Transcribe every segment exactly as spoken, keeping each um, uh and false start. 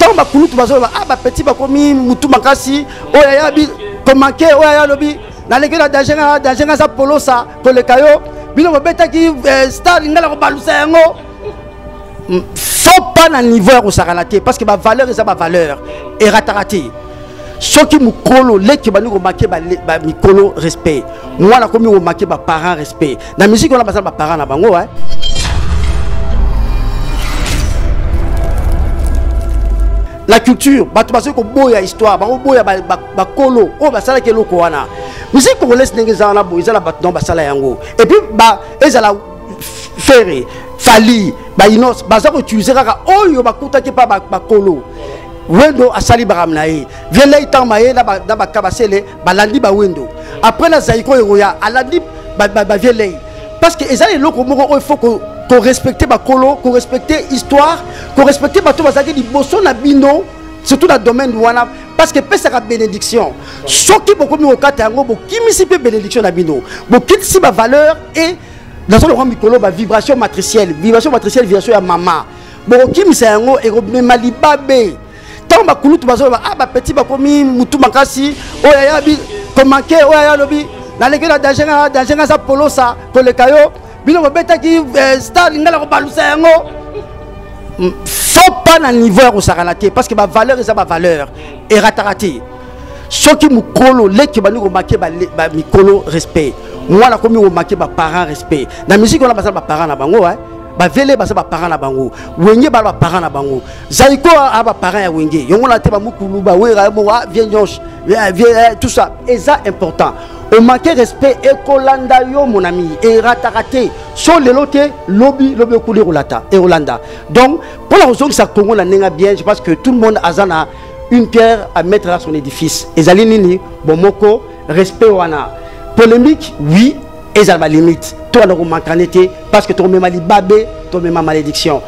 tant ba kulu tu bazo ba ah ba petit ba komi mutu makasi oya ya bi komanke oya ya lobi na leki na danger na danger na sa polo sa koleka yo bino beta ki star ngala ko balusa yango faut pas na niveau ya ko sakalaté parce que ba valeur eza ba valeur et rataraté ce qui me colo les qui bani ko marquer ba mikolo respect moi na komi ko marquer ba parents respect na musique on a pas ba parents na bango hein. La culture, bato baso ko boya histoire, ba boya ba ba kolo, o ba sala ke loko wana. Musique congolaise ndenge za na boya za bato ba sala yango. Et puis ba ezala ferré, fali, ba inos, ba za ko utiliser kaka oyo ba kuta ke pa ba kolo. Wendo asali baramna ye. Viens là itan maye na ba na ba kabasele, ba landi ba wendo. Après la zaiko eroya, alandi ba ba viens là. Parce que ezali loko moko il faut que qu'on respecte ma colo, qu'on respecte l'histoire, qu'on respecte ma tout bazaki di bosso na bino, surtout dans le domaine de wana, parce que pesa ka bénédiction. Ce qui beaucoup mi okata yango, bo kimi si pe bénédiction na bino, bo kiti si ba valeur et dans son rang mikolo ba vibration matricielle, vibration matricielle vibration ya mama. Bo kimi sa yango et me malibabe. Tant ba kulu tu bazo ba ah ba petit ba komi mutu makasi, oya ya bi komanke oya ya lobi, na leki na danger na danger na sa polo sa koleka yo. Bino beta ki star ngala ko balusa yango faut pas na niveau ya ko sakalaté parce que ba valeur eza ba valeur et rataraté ce qui me colo les qui bani ko marquer ba mikolo respect moi na komi ko marquer ba parents respect na musique on a pas ba parents na bango hein ba vele ba ba parents na bango wenge ba ba parents na bango zaiko a ba parents ya wenge yongo na te ba mukulu ba wera mo wa viens nyonche viens tout ça et ça important. On manque respect et Kolanda yo mon ami et rataraté sur les lotés lobby lobby couler Rolata et Rolanda. Donc pour la raison que ça Congo la nenga bien, je pense que tout le monde a une pierre à mettre à son édifice. Et Zalinini bomoko respect wana. Polémique oui et ça va limite. Toi on manque en été parce que toi même mali babé, toi même malédiction.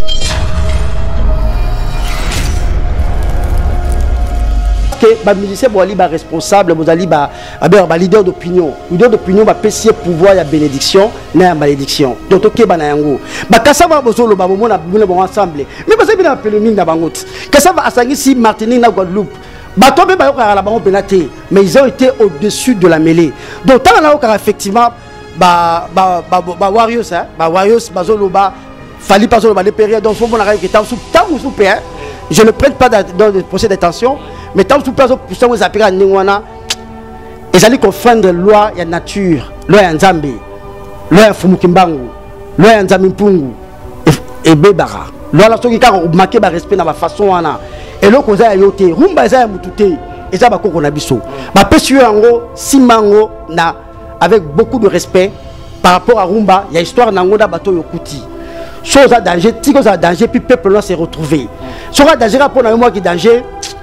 Que les musiciens sont responsables, les leaders d'opinion. Les leaders d'opinion ont pécier pouvoir et bénédiction, mais malédiction. Donc, ok, bah nango. Bah quand ça va bosolo, bah bon na bon ensemble. Mais bah ça bien appelé ming na bangot. Quand ça va à Sangi Martinique na Guadeloupe. Bah toi même bah au la bango penaté, mais ils ont été au-dessus de la mêlée. Donc tant là au effectivement bah bah bah Warriors hein, bah Warriors bah zolo bah fali pas zolo bah les périodes donc faut mon arrêt qui tant sous tant ou sous père. Je ne prête pas dans le procès d'intention. Mais tant que tout le monde vous appelle à Ningwana, ils allaient confondre loi et nature, loi et Nzambi, loi et Fumukimbangu, loi et Nzamimpungu et Bebara. Loi la soki ka marqué ba respect dans ma façon wana. Et l'autre cause a yote, rumba za mutute, et ça ba koko na biso. Ba pesu yango simango na avec beaucoup de respect par rapport à rumba, il y a histoire nango da bato yokuti. Chose à danger, tigo à danger puis peuple là s'est retrouvé. Sera danger pour moi qui danger.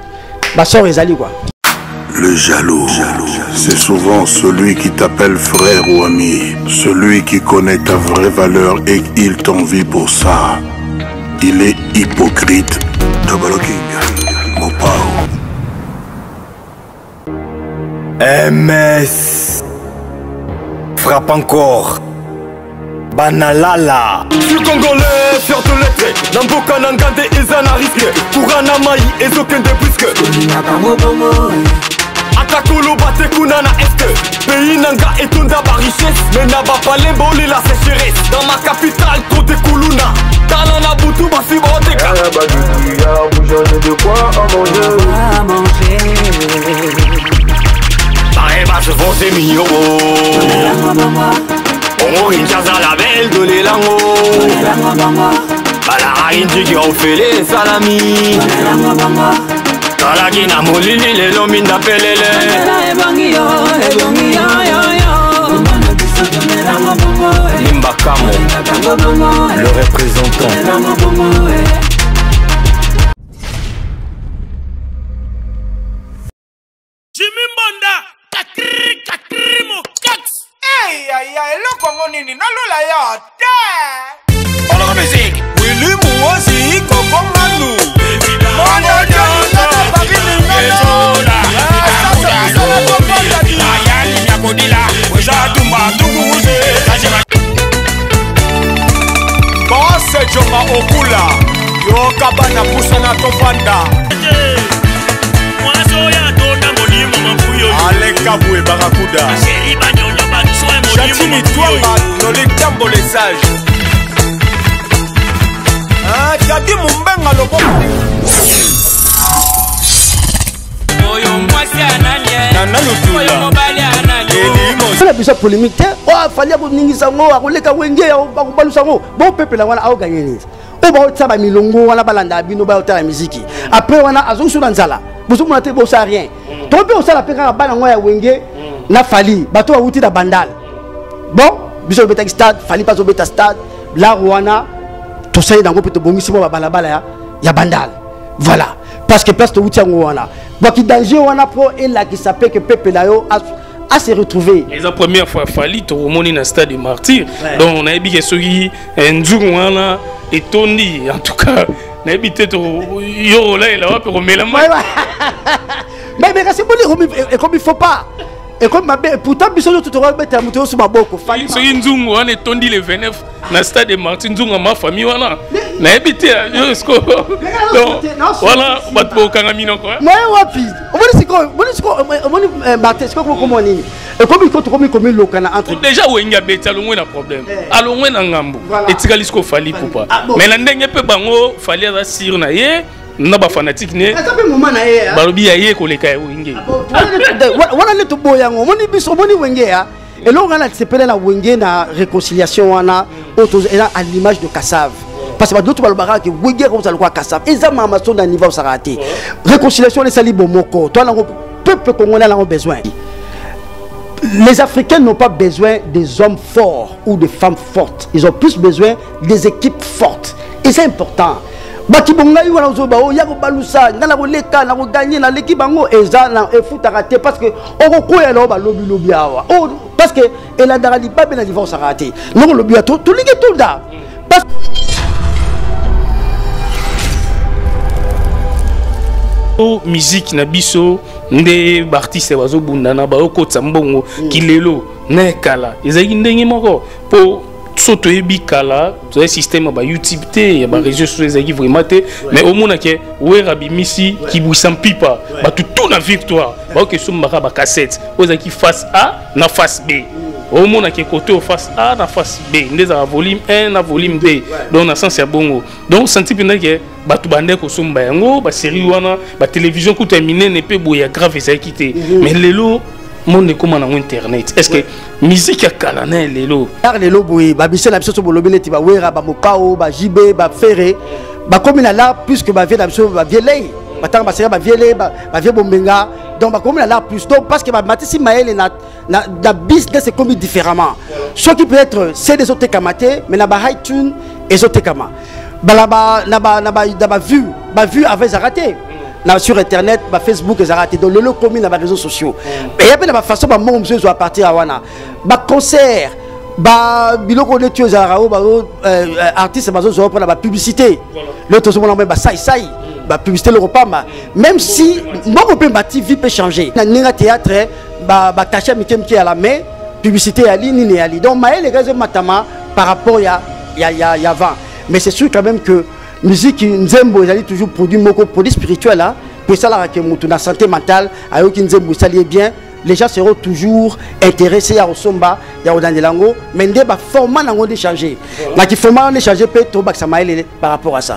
Le jaloux, c'est souvent celui qui t'appelle frère ou ami, celui qui connaît ta vraie valeur et il t'envie pour ça. Il est hypocrite. Double King, Mopao. M S frappe encore. Banalala. Je suis congolais, fier de l'être. Namboka Nangande et Zana risque. Kurana Maï et Zokende Briske. Atakolo bate kunana est. Pays Nanga et Tunda ba richesse. Mais n'a pas parlé bolé la sécheresse. Dans ma capitale, Côte Kuluna. Talana Boutou, Bassi Brodeka. Ah bah du y'a bougeonne de quoi à manger. À manger. Bah bah je vends des millions. Oh, une chasse à la belle de l'élango. Balara Indji ont fait les salamis. Kalagina Molili, les lomines d'Apelele. Nimba Kamo, le représentant. Jimmy Mbonda, Kakri, Kakri, mo Kaks. Aïe aïe aïe, le Congo nini, non lula ya, te. On la musique. Willy Mouassi, Coco Manu. Mono Diana, Paris Ningana. Ayani Nyakodila, Wejatumba, Tougouzé. Boss Joma Okula, yo kabana pusa na tofanda Aleka Boué Barakuda Chatini Twanga Lolek Tambo les sages Ah Jadi Mumbenga Lobo Oyo mwasi ananye Nana Lutula Oyo mobali ananye C'est la puissance polémique oh fallait ko ningisa ngo akoleka wenge ba kubalusa ngo bon peuple la wana au gagner o ba tsaba milongo wana balanda bino ba otala musique après wana azo sur nzala bozo monate bo sa rien to pe o sala pe ka bana ngo ya wenge na fali bato ba wuti da bandal bon biso beta stade fali pas au beta stade la rwana to sai dango pe to bongisi mo ba balabala ya ya bandal voilà parce que place to wuti ngo wana ba ki danger wana pro et là qui s'appelle que peuple la yo à se retrouver. C'est la première fois Fali to remoni na stade de Martyr. Donc on a dit que soki nzungwana et Tony en tout cas na habité to yo là là pour remettre mais mais c'est bon et comme il faut pas et comme pourtant biso tout va mettre muto sur maboko Fali soki nzungwana et Tony le vingt-neuf na stade de Martyr nzunga ma famille wana na habité yo sko donc voilà bat bo kangamino quoi moi wapi on va dire quoi on va dire quoi on va Martyr c'est quoi comment nini et comme il compte comme comme lokana entre déjà wenga beta longwe na problème alongwe na ngambo etikali sko Fali poupa mais na ndenge pe bango Fali za sir na ye na ba fanatique ne balobi ya ye koleka ya wenge wana le to boya ngo moni biso moni wenge ya et là on a s'appelle la wenge na réconciliation wana auto à l'image de Kassav parce que d'autres balobara que wenge comme ça le quoi Kassav et ça mama son à niveau ça raté réconciliation les sali bomoko toi la peuple congolais a besoin. Les Africains n'ont pas besoin des hommes forts ou des femmes fortes. Ils ont plus besoin des équipes fortes. Et c'est important. Parce que parce que elle a dans pas bien la ça raté. Non le but tout tout tout là. Musique na biso nde artiste bazo bundana ba okotsa mbongo kilelo na kala ezaki ndenge moko po soto ebi kala to système ba YouTube te ya ba réseaux sociaux ezaki vraiment te mais au mona ke wera bimisi ki buisam pipa ba tout na victoire ba ke sombaka ba cassette ozaki face A na face B au monde qui est côté face A na face B ndeza volume un na volume deux donc na sens ya bongo donc senti pendant que batu bande ko somba yango ba série wana ba télévision ko terminer ne peut boya grave ça quitté mais lelo monde comment na internet est-ce que musique ya kala na lelo par lelo boy ba bisela biso bo lobineti ba wera ba mokao ba jibé ba ferré ba comme là puisque ba vie na biso ba vielei batanga basera ba vielei ba vie bombenga donc ba comme là plus donc parce que ba matisi maël na na business c'est comme différemment ce qui peut être c'est des autres kamaté mais na ba high tune et autres kama balaba na ba na ba na ba vu ba vu avec raté na sur internet ba Facebook les raté donc le commun na ba réseaux sociaux et y a pas la façon ba mon monsieur à partir à wana ba concert ba biloko de tuer za rao ba artiste ba zo pour la publicité le tout monde ba sai sai ba publicité le repas même si mon peut bâti vie peut changer na ninga théâtre ba ba cacher mikem qui à la main publicité à ligne ni à li donc maël les gars matama par rapport ya ya ya ya avant mais c'est sûr quand même que musique nzembo ils allaient toujours produit moko produit spirituel là pour ça la que mutu na santé mentale ayo ki nzembo ça lié bien les gens seront toujours intéressés à Osomba ya Odandelango mais ndé ba format nango de changer na ki format on changer peut to ba ça maël par rapport à ça.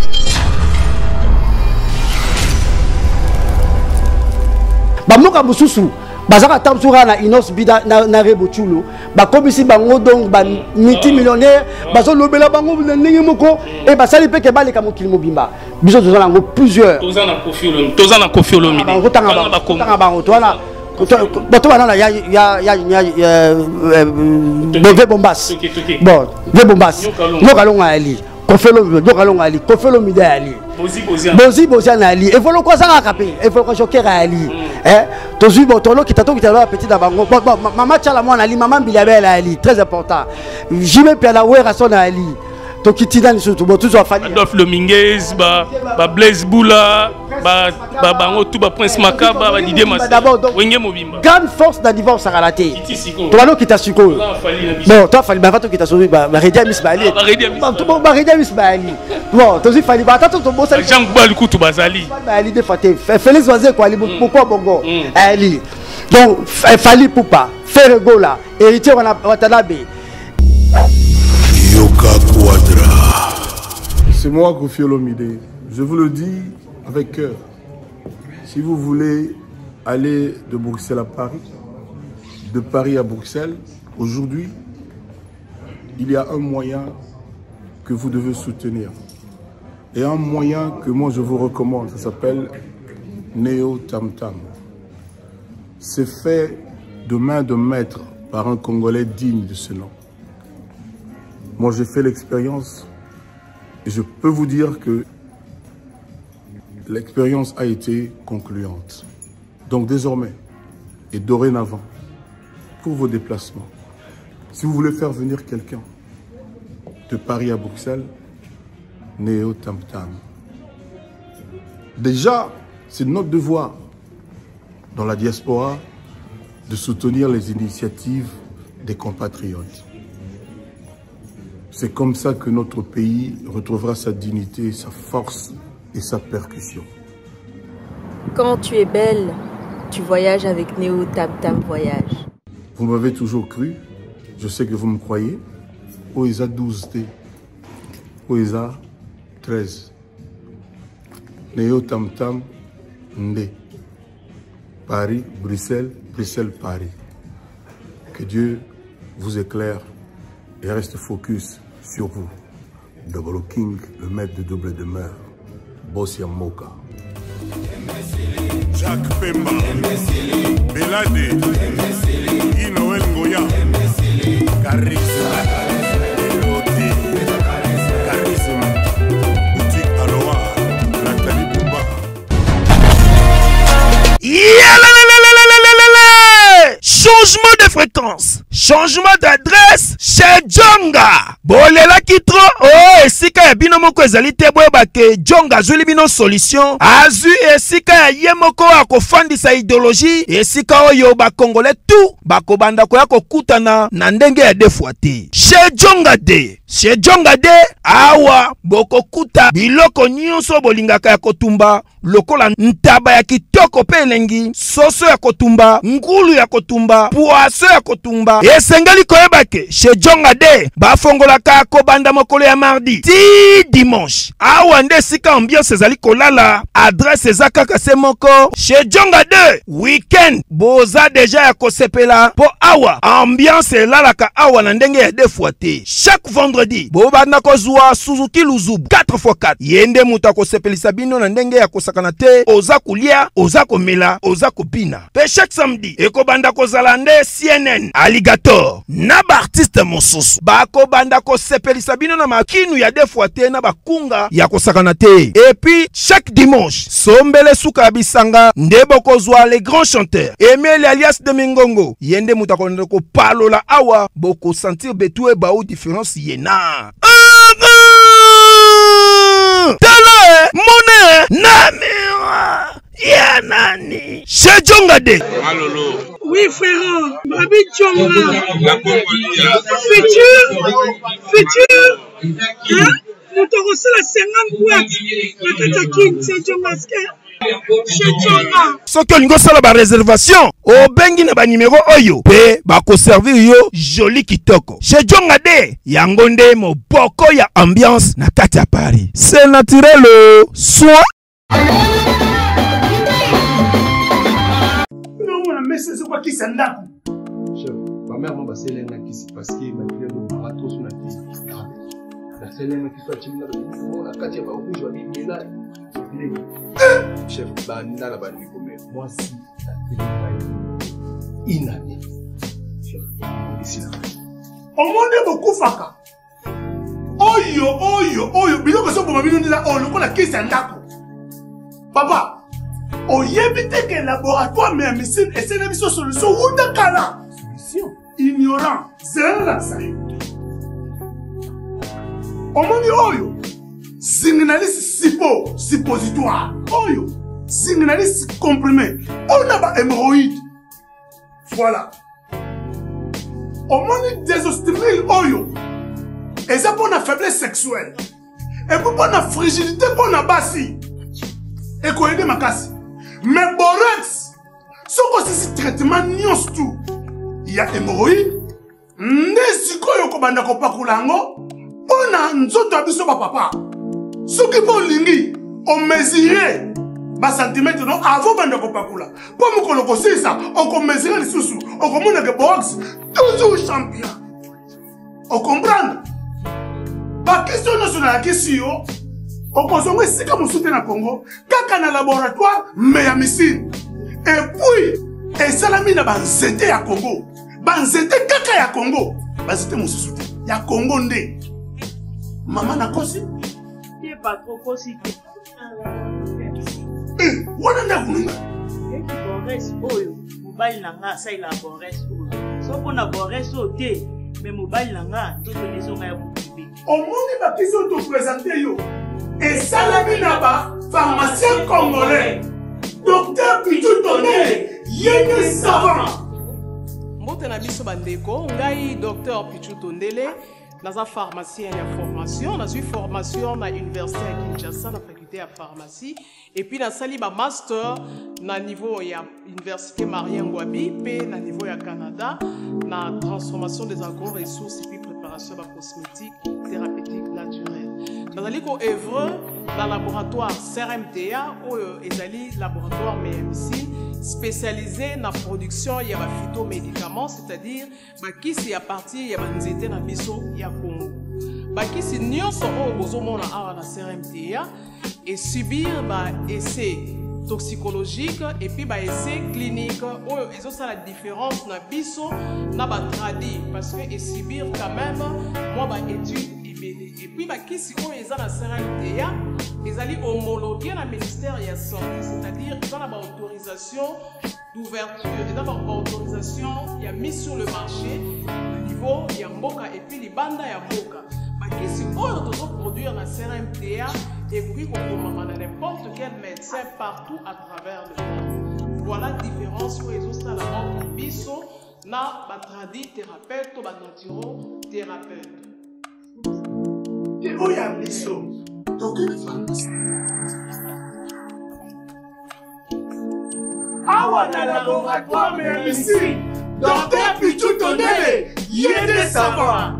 Bamoka mususu bazaka tamsura na inos bida na, na rebochulo ba komisi bango donc ba multimillionnaire bazo lobela bango ndenge moko et basali pe ke baleka mokili mobimba biso tozana ngo plusieurs tozana kofiolo tozana kofiolo mi bango tanga bango tanga bango twana bato bana ya ya ya ya bové bombas bon ve bombas ngoka longa ali kofelo ngoka longa ali kofelo mida ali bozi bozi na ali et volo ko ça kapé et volo ko choquer ali eh tozu botolo ki tato ki talo petit da bango maman tchala moi na ali maman bilabel ali très important jibe pia la wera son ali tokitina ni surtout bon tout ça fali Adolphe Dominguez ba ba Blaise Boula ba ba bango tout ba Prince Makaba ba Didier Massé wenge mobimba grande force dans divorce à raté to balo kita siko bon toi fali ba to kita sobi ba Redia Miss Bali bon tout bon ba Redia Miss Bali bon to si fali ba ta to bon ça Jean Gbal kutu bazali Bali de faté Félix Wazé quoi pourquoi bongo ali donc fali poupa faire gola héritier on a Watanabe Yoka Quadra. C'est moi, Kofi Olomide. Je vous le dis avec cœur. Si vous voulez aller de Bruxelles à Paris, de Paris à Bruxelles, aujourd'hui, il y a un moyen que vous devez soutenir. Et un moyen que moi je vous recommande, ça s'appelle Neo Tam Tam. C'est fait de main de maître par un Congolais digne de ce nom. Moi, j'ai fait l'expérience et je peux vous dire que l'expérience a été concluante. Donc désormais et dorénavant, pour vos déplacements, si vous voulez faire venir quelqu'un de Paris à Bruxelles, Neo Tam Tam. Déjà, c'est notre devoir dans la diaspora de soutenir les initiatives des compatriotes. C'est comme ça que notre pays retrouvera sa dignité, sa force et sa percussion. Quand tu es belle, tu voyages avec Neo Tam Tam Voyage. Vous m'avez toujours cru, je sais que vous me croyez. Oesa douze T, Oesa treize. Neo Tam Tam Ndé. Paris, Bruxelles, Bruxelles, Paris. Que Dieu vous éclaire et reste focus sur vous. Double King, le maître de double demeure. Bossia Moka. Jacques Pemba, Belade, Inoel Ngoya, Charisme, Elodie, Charisme, Boutique Aloha, Nathalie Bouba. Changement de fréquence, changement d'adresse chez Djonga. Bolela kitro, oh esika ya bino moko ezali te boyeba ke Djonga azuli bino solution. Azu esika ya ye moko akofandisa idéologie, esika oyo ba Congolais tout bakobanda koya kokutana na ndenge ya defwa te. Chez Djonga de, chez Djonga de awa bokokuta biloko nyonso bolingaka ya kotumba lokola ntaba ya kitoko pe elengi, soso ya kotumba, ngulu ya kotumba, poaso ya kotumba. Esengeli koyeba ke chez Djonga de bafongolaka kobanda mokolo ya mardi ti dimanche. Awa nde sika ambiance ezali kolala, adresse eza kaka se moko. Chez Djonga de weekend boza deja ya kosepela po awa ambiance elalaka awa na ndenge ya defwa te. Chaque vendredi bobanda kozwa Suzuki Luzubu quatre fois quatre. Yende muta kosepelisa bino na ndenge ya kosakana te, oza kulia, oza komela, oza kopina. Pe chaque samedi ekobanda kozala nde C N N Alligator na ba artiste mosusu bako banda kosepelisa bino na makinu ya defwa te na bakunga ya kosakana te. Et puis chaque dimanche sombele suka bisanga nde bokozwa les grands chanteurs Emile alias de Mingongo yende muta konde ko palola awa boko sentir betu e ba ou différence yena. Tala mone namira ya nani chez Djonga de. Malolo. Oui frère, Babi Djonga. Futur, futur. Hein? Nous te reçons la cinquante boîtes. La Katakin, c'est Djonga. Soki olingo sala ba réservation obengi na ba numéro oyo pe bako servir yo joli kitoko. Chez Djonga de yango nde moboko ya ambiance na kati ya Paris. C'est naturel soin. Mais c'est quoi qui s'en a? Chef, ma mère m'a passé l'un qui s'est passé, ma mère m'a barato sur la tête. La seule qui soit chimna de la katia ba rouge wa bimela. Chef, ba nda la ba ni comme moi si la télé inane. Chef, ici là. Au monde beaucoup faka. Oyo oyo oyo biloko so boma bino ndila o lokola kisi andako. Papa oyebite que laboratoire mais médecine et c'est une solution ou de kala solution ignorant c'est la salle omoni oyo signaliste sipo suppositoire oyo signaliste comprimé on a ba hémorroïde voilà omoni désostérile oyo et ça pour la faiblesse sexuelle et pour la fragilité pour la basi et quoi aider ma casse mais borax ce que c'est traitement nios tout il y a hémorroïde ndesi koyo ko banda ko pakulango ona nzoto abiso ba papa ce qui bon lingi on mesurer ba centimètre non avant banda ko pakula pour mo ko loko ça on ko mesurer les sous on ko mona que box toujours champion on comprend ba question nationale question on ko zongo sika mo soutenir na Congo kaka na laboratoire mais ya missile et puis et salami na ba nzete ya Congo banzete kaka ya Congo bazite mususu te ya Congo nde mama na kosi ye pas trop kosi eh wana na kununga e ki bores oyo mobali nanga sa ila bores oyo so pona bores o te mais mobali nanga to leso nga ya bubi omoni ba kiso to présenter yo et salami na ba pharmacien congolais docteur Pichu Tondele yene savant. Mbote na biso bandeko ngai docteur Pichu Tondele naza pharmacien ya formation nazui formation na université ya Kinshasa na faculté ya pharmacie et puis na sali ba master na niveau ya université Marien Ngouabi pe na niveau ya Canada na transformation des agro-ressources et puis préparation de cosmétiques thérapeutiques naturelles. Nazali ko œuvre dans laboratoire C R M T A ou ezali laboratoire M M C spécialisé dans la production de phytomédicaments, c'est-à-dire qui c'est à partir de nzete na biso ya Congo. Qui c'est nyonso o bozomona awa na C R M T A et subir ba essai toxicologique et puis ba essai clinique ou ils ont ça la différence na biso na ba tradi parce que et subir quand même moi ba étude et puis bah qui si on est à la C R M T A ils allaient homologuer la ministère de la santé, c'est-à-dire ils ont la autorisation d'ouverture, ils ont la autorisation il y a mis sur le marché le niveau il y a mboka et puis les bandes il y a mboka bah qui si on doit produire la C R M T A et puis on peut n'importe quel médecin partout à travers le monde. Voilà la différence où ils ont ça la entre biso na ba tradi thérapeute ou ba naturo thérapeute. Et où y a des choses. Donc, awa na laboratoire mais ici, docteur Pichu Tondele, yene savant.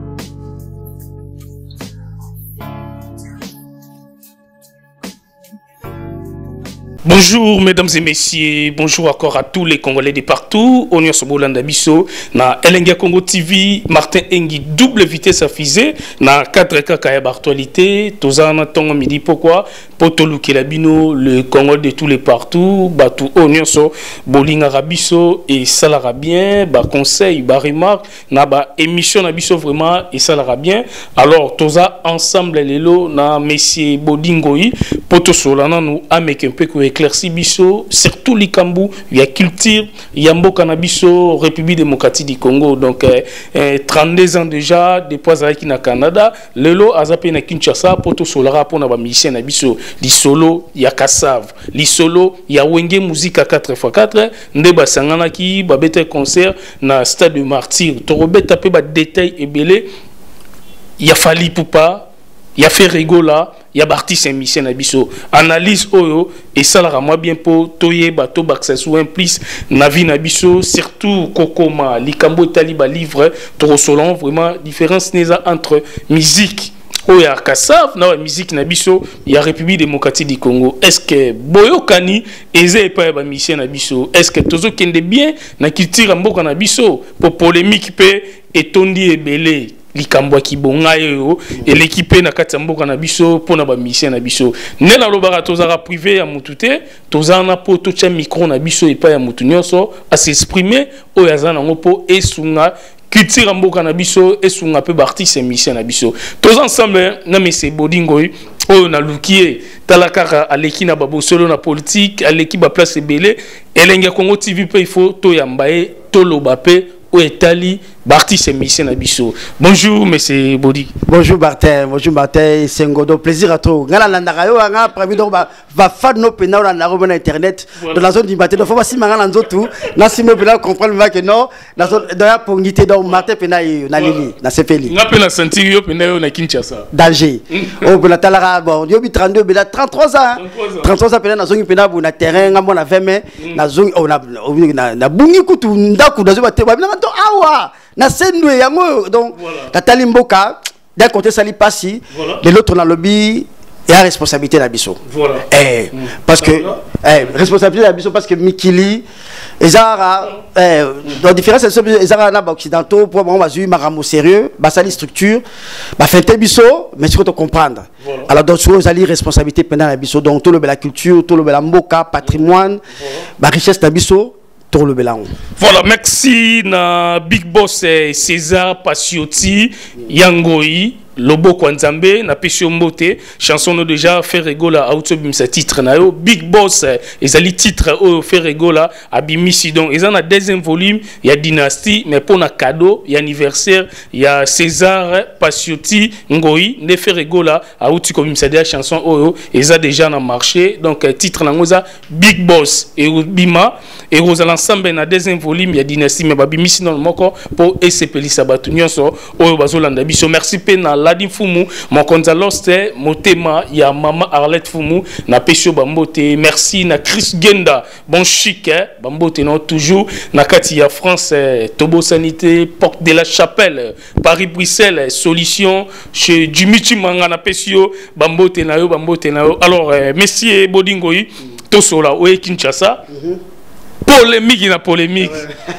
Bonjour mesdames et messieurs, bonjour encore à tous les Congolais de partout. On est sur Bolanda Bisso, na Elenga Congo T V, Martin Engi, double vitesse à fusée, na quatre K K actualité, Tozana Tongo Midi, pourquoi Potolu Kelabino, le Congo de tous les partout, Batou Onyon so, Bolinga Rabiso et Salara bien, ba conseil, ba remarque, na ba émission na Bisso vraiment et Salara bien. Alors Toza ensemble les lots, na Messieurs Bodingoi, Poto Solana nous avec un peu que éclairci biso surtout l'Ikambu, il y a culture, il y a Mboka na biso République démocratique du Congo donc euh, euh, trente-deux ans déjà depuis avec na Canada lelo azape na Kinshasa poto solara pona ba musicien na biso li solo ya Kassav li solo ya Wenge musique à quatre par quatre nde ba sangana ki ba bete concert na stade de Martyr to robeta pe ba détail ebele ya Fali Poupa ya fait rigola ya Barti Saint-Michel na biso analyse oyo et ça la moi bien pour toyer bateau access ou un plus na vie na biso surtout kokoma likambo taliba livre trop solon vraiment différence neza entre musique oyo ya Kassav na musique na biso ya République démocratique du Congo. Est-ce que boyokani eze pa ba mission na biso est-ce que tozo kende bien na culture mboka na biso pour polémique pe etondi ebele likambo ki bonga yo et l'équipe na kati mboka na biso pona ba mission na biso nela lobaka tozara privé ya mutute tozana po to cha micro na biso et pas ya mutu nyonso à s'exprimer o yazana ngopo esunga culture mboka na biso esunga pe artiste mission na biso tous ensemble na Monsieur Bodingoi oyo na lukie talakaka aleki na babo solo na politique aleki ba place ebele Elenga Congo T V pe il faut to yambaye to lobape o etali Bartis et Michel Nabiso. Bonjour, monsieur Bodi. Bonjour, Martin. Bonjour, Martin. C'est un godo. Plaisir à toi. Ngala Nandarayo, Anga, Pravi, donc, va faire nos pénaux dans la robe Internet, dans la zone du matin. Donc, il faut aussi m'en rendre tout. Là, si moi, je comprends que non, dans la pour unité, donc, Martin Pénaï, na Lili, na Sefeli. On appelle la sentir, yo Pénaï, na Kinshasa. Danger. Oh, ben, la Talara, bon, yo, bi trente-deux, ben, trente-trois ans. trente-trois ans, Pénaï, na zone Pénaï, na terrain, na mon vingt mai, na zone, oh, na, na bungi kutu, ndaku, na zone, awa. Na sendwe yango donc ta talimboka d'un côté ça li passi de l'autre on a lobby et la responsabilité na biso voilà eh mm. parce que eh responsabilité na biso parce que Mikili ezara eh la différence c'est ezara na ba occidentaux pour on va jouer maramo sérieux ba sali structure ba fête biso mais tu dois comprendre voilà. Alors donc sur ali responsabilité pendant na biso donc tout le la culture tout le la mboka patrimoine voilà. Ba richesse na biso. Le voilà, merci na Big Boss César Passioti Yangoi Lobo Kwanzambe na Pesio Mbote chanson no déjà fait rigola autobim sa titre na yo Big Boss ezali titre o fait rigola abimisi donc ils en a deuxième volume il y a dynastie mais pour na cadeau il y a anniversaire il y a César Passioti Ngoi ne fait rigola auto comme ça des chanson o ils a déjà na marché donc titre na ngoza Big Boss et bima et aux l'ensemble na deuxième volume il y a dynastie mais babimisi dans le moko pour esepeli sabatu nyonso o bazolanda biso merci pe na Ladi Fumu, mon konzaloste, motema, ya mama Arlette Fumu, na Pesio Bambote, merci na Chris Genda, bon chic, hein, Bambote, non, toujours, na Katia France, Tobo Sanité, Porte de la Chapelle, Paris-Bruxelles, Solution, chez Jimichi Manga, na Pesio, Bambote, na yo, Bambote, na yo. Alors, euh, messieurs Bodingoi, Tosola, Oe Kinshasa, polémique, na polémique,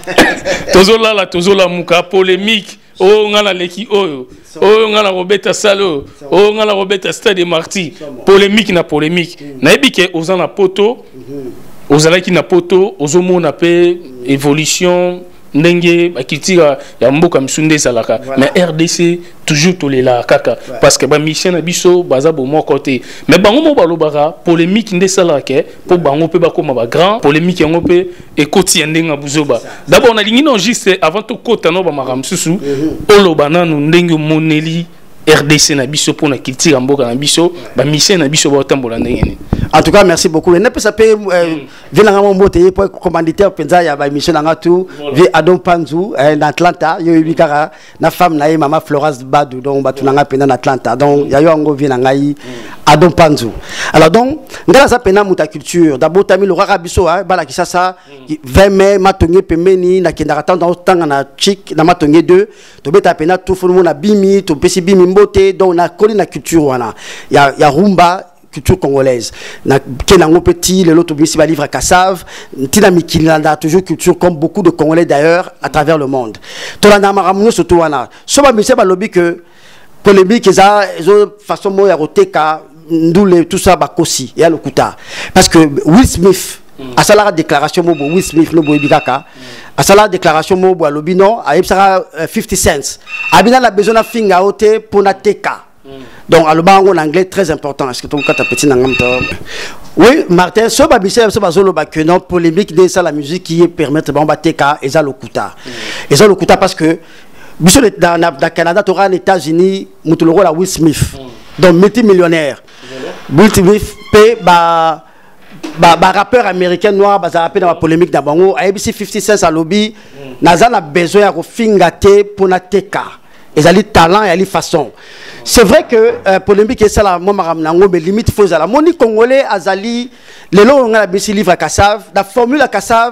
Tozola, la Tozola Muka, polémique. Oh ngala leki oyo oh ngala robeta salo oh ngala robeta stade marty polémique na polémique na ebike ozana poto ozalaki na poto ozomona pe évolution ndenge bakitira ya mboka misunde salaka mais R D C toujours tolela kaka parce que ba mission na biso baza bo mo côté mais bango mo balobara polémique nde salaka pour bango pe ba koma ba grand polémique yango pe e koti ndenga buzoba d'abord na lingi non juste avant to kota no ba maramsusu oloba nanu ndenge moneli R D C na biso pour na kitira mboka na biso ba mission na biso ba tambola ndenge. En tout cas, merci beaucoup. Ne peut s'appeler Vilanga Momote pour commanditaire penza ya ba mission nga tout vi Adon Panzu en Atlanta yo bikara na femme na mama Florence Badou donc batunanga pena na Atlanta donc ya yo ngo Vilanga yi Adon Panzu. Alors donc ngala sa pena muta culture d'abord tami le rara biso hein bala kisasa vingt mai matonge pemeni na kendara tanda tanga na chic na matonge deux to beta pena tout fulu na bimi to pesi bimi mbote donc na koli na culture wana ya ya rumba culture congolaise na kenango petit le loto bisi ba livre à Kassav tina mikilanda toujours culture comme beaucoup de Congolais d'ailleurs à travers le monde to la maramuno surtout wana so ba mise ba lobby que polémique eza zo façon mo ya roteka ndule tout ça ba kosi ya lokuta parce que Will Smith a ça la déclaration mo Will Smith no boy bikaka a ça la déclaration mo bo lobby non a ipsara fifty cents abina la besoin na finga ote pour na teka. Donc, en anglais très important. Est-ce que tu as petit oui, Martin, ce babissé, ce bazolo que non polémique de ça la musique qui permet de bombarder et ça le kuta. Et ça le kuta parce que biso dans dans Canada, tu auras les États-Unis, mutuloro la Will Smith. Donc multimillionnaire. Will Smith paie ba ba ba rappeur américain noir ba rappeur dans la polémique dans bango. A B C fifty cents à lobby, naza na besoin ya ko fingate pour na teka. Ils ont talent et ils façon. C'est vrai que euh, polémique est ça la mais limite faux la moni congolais azali les lots on a bien livre à Kassav la formule à Kassav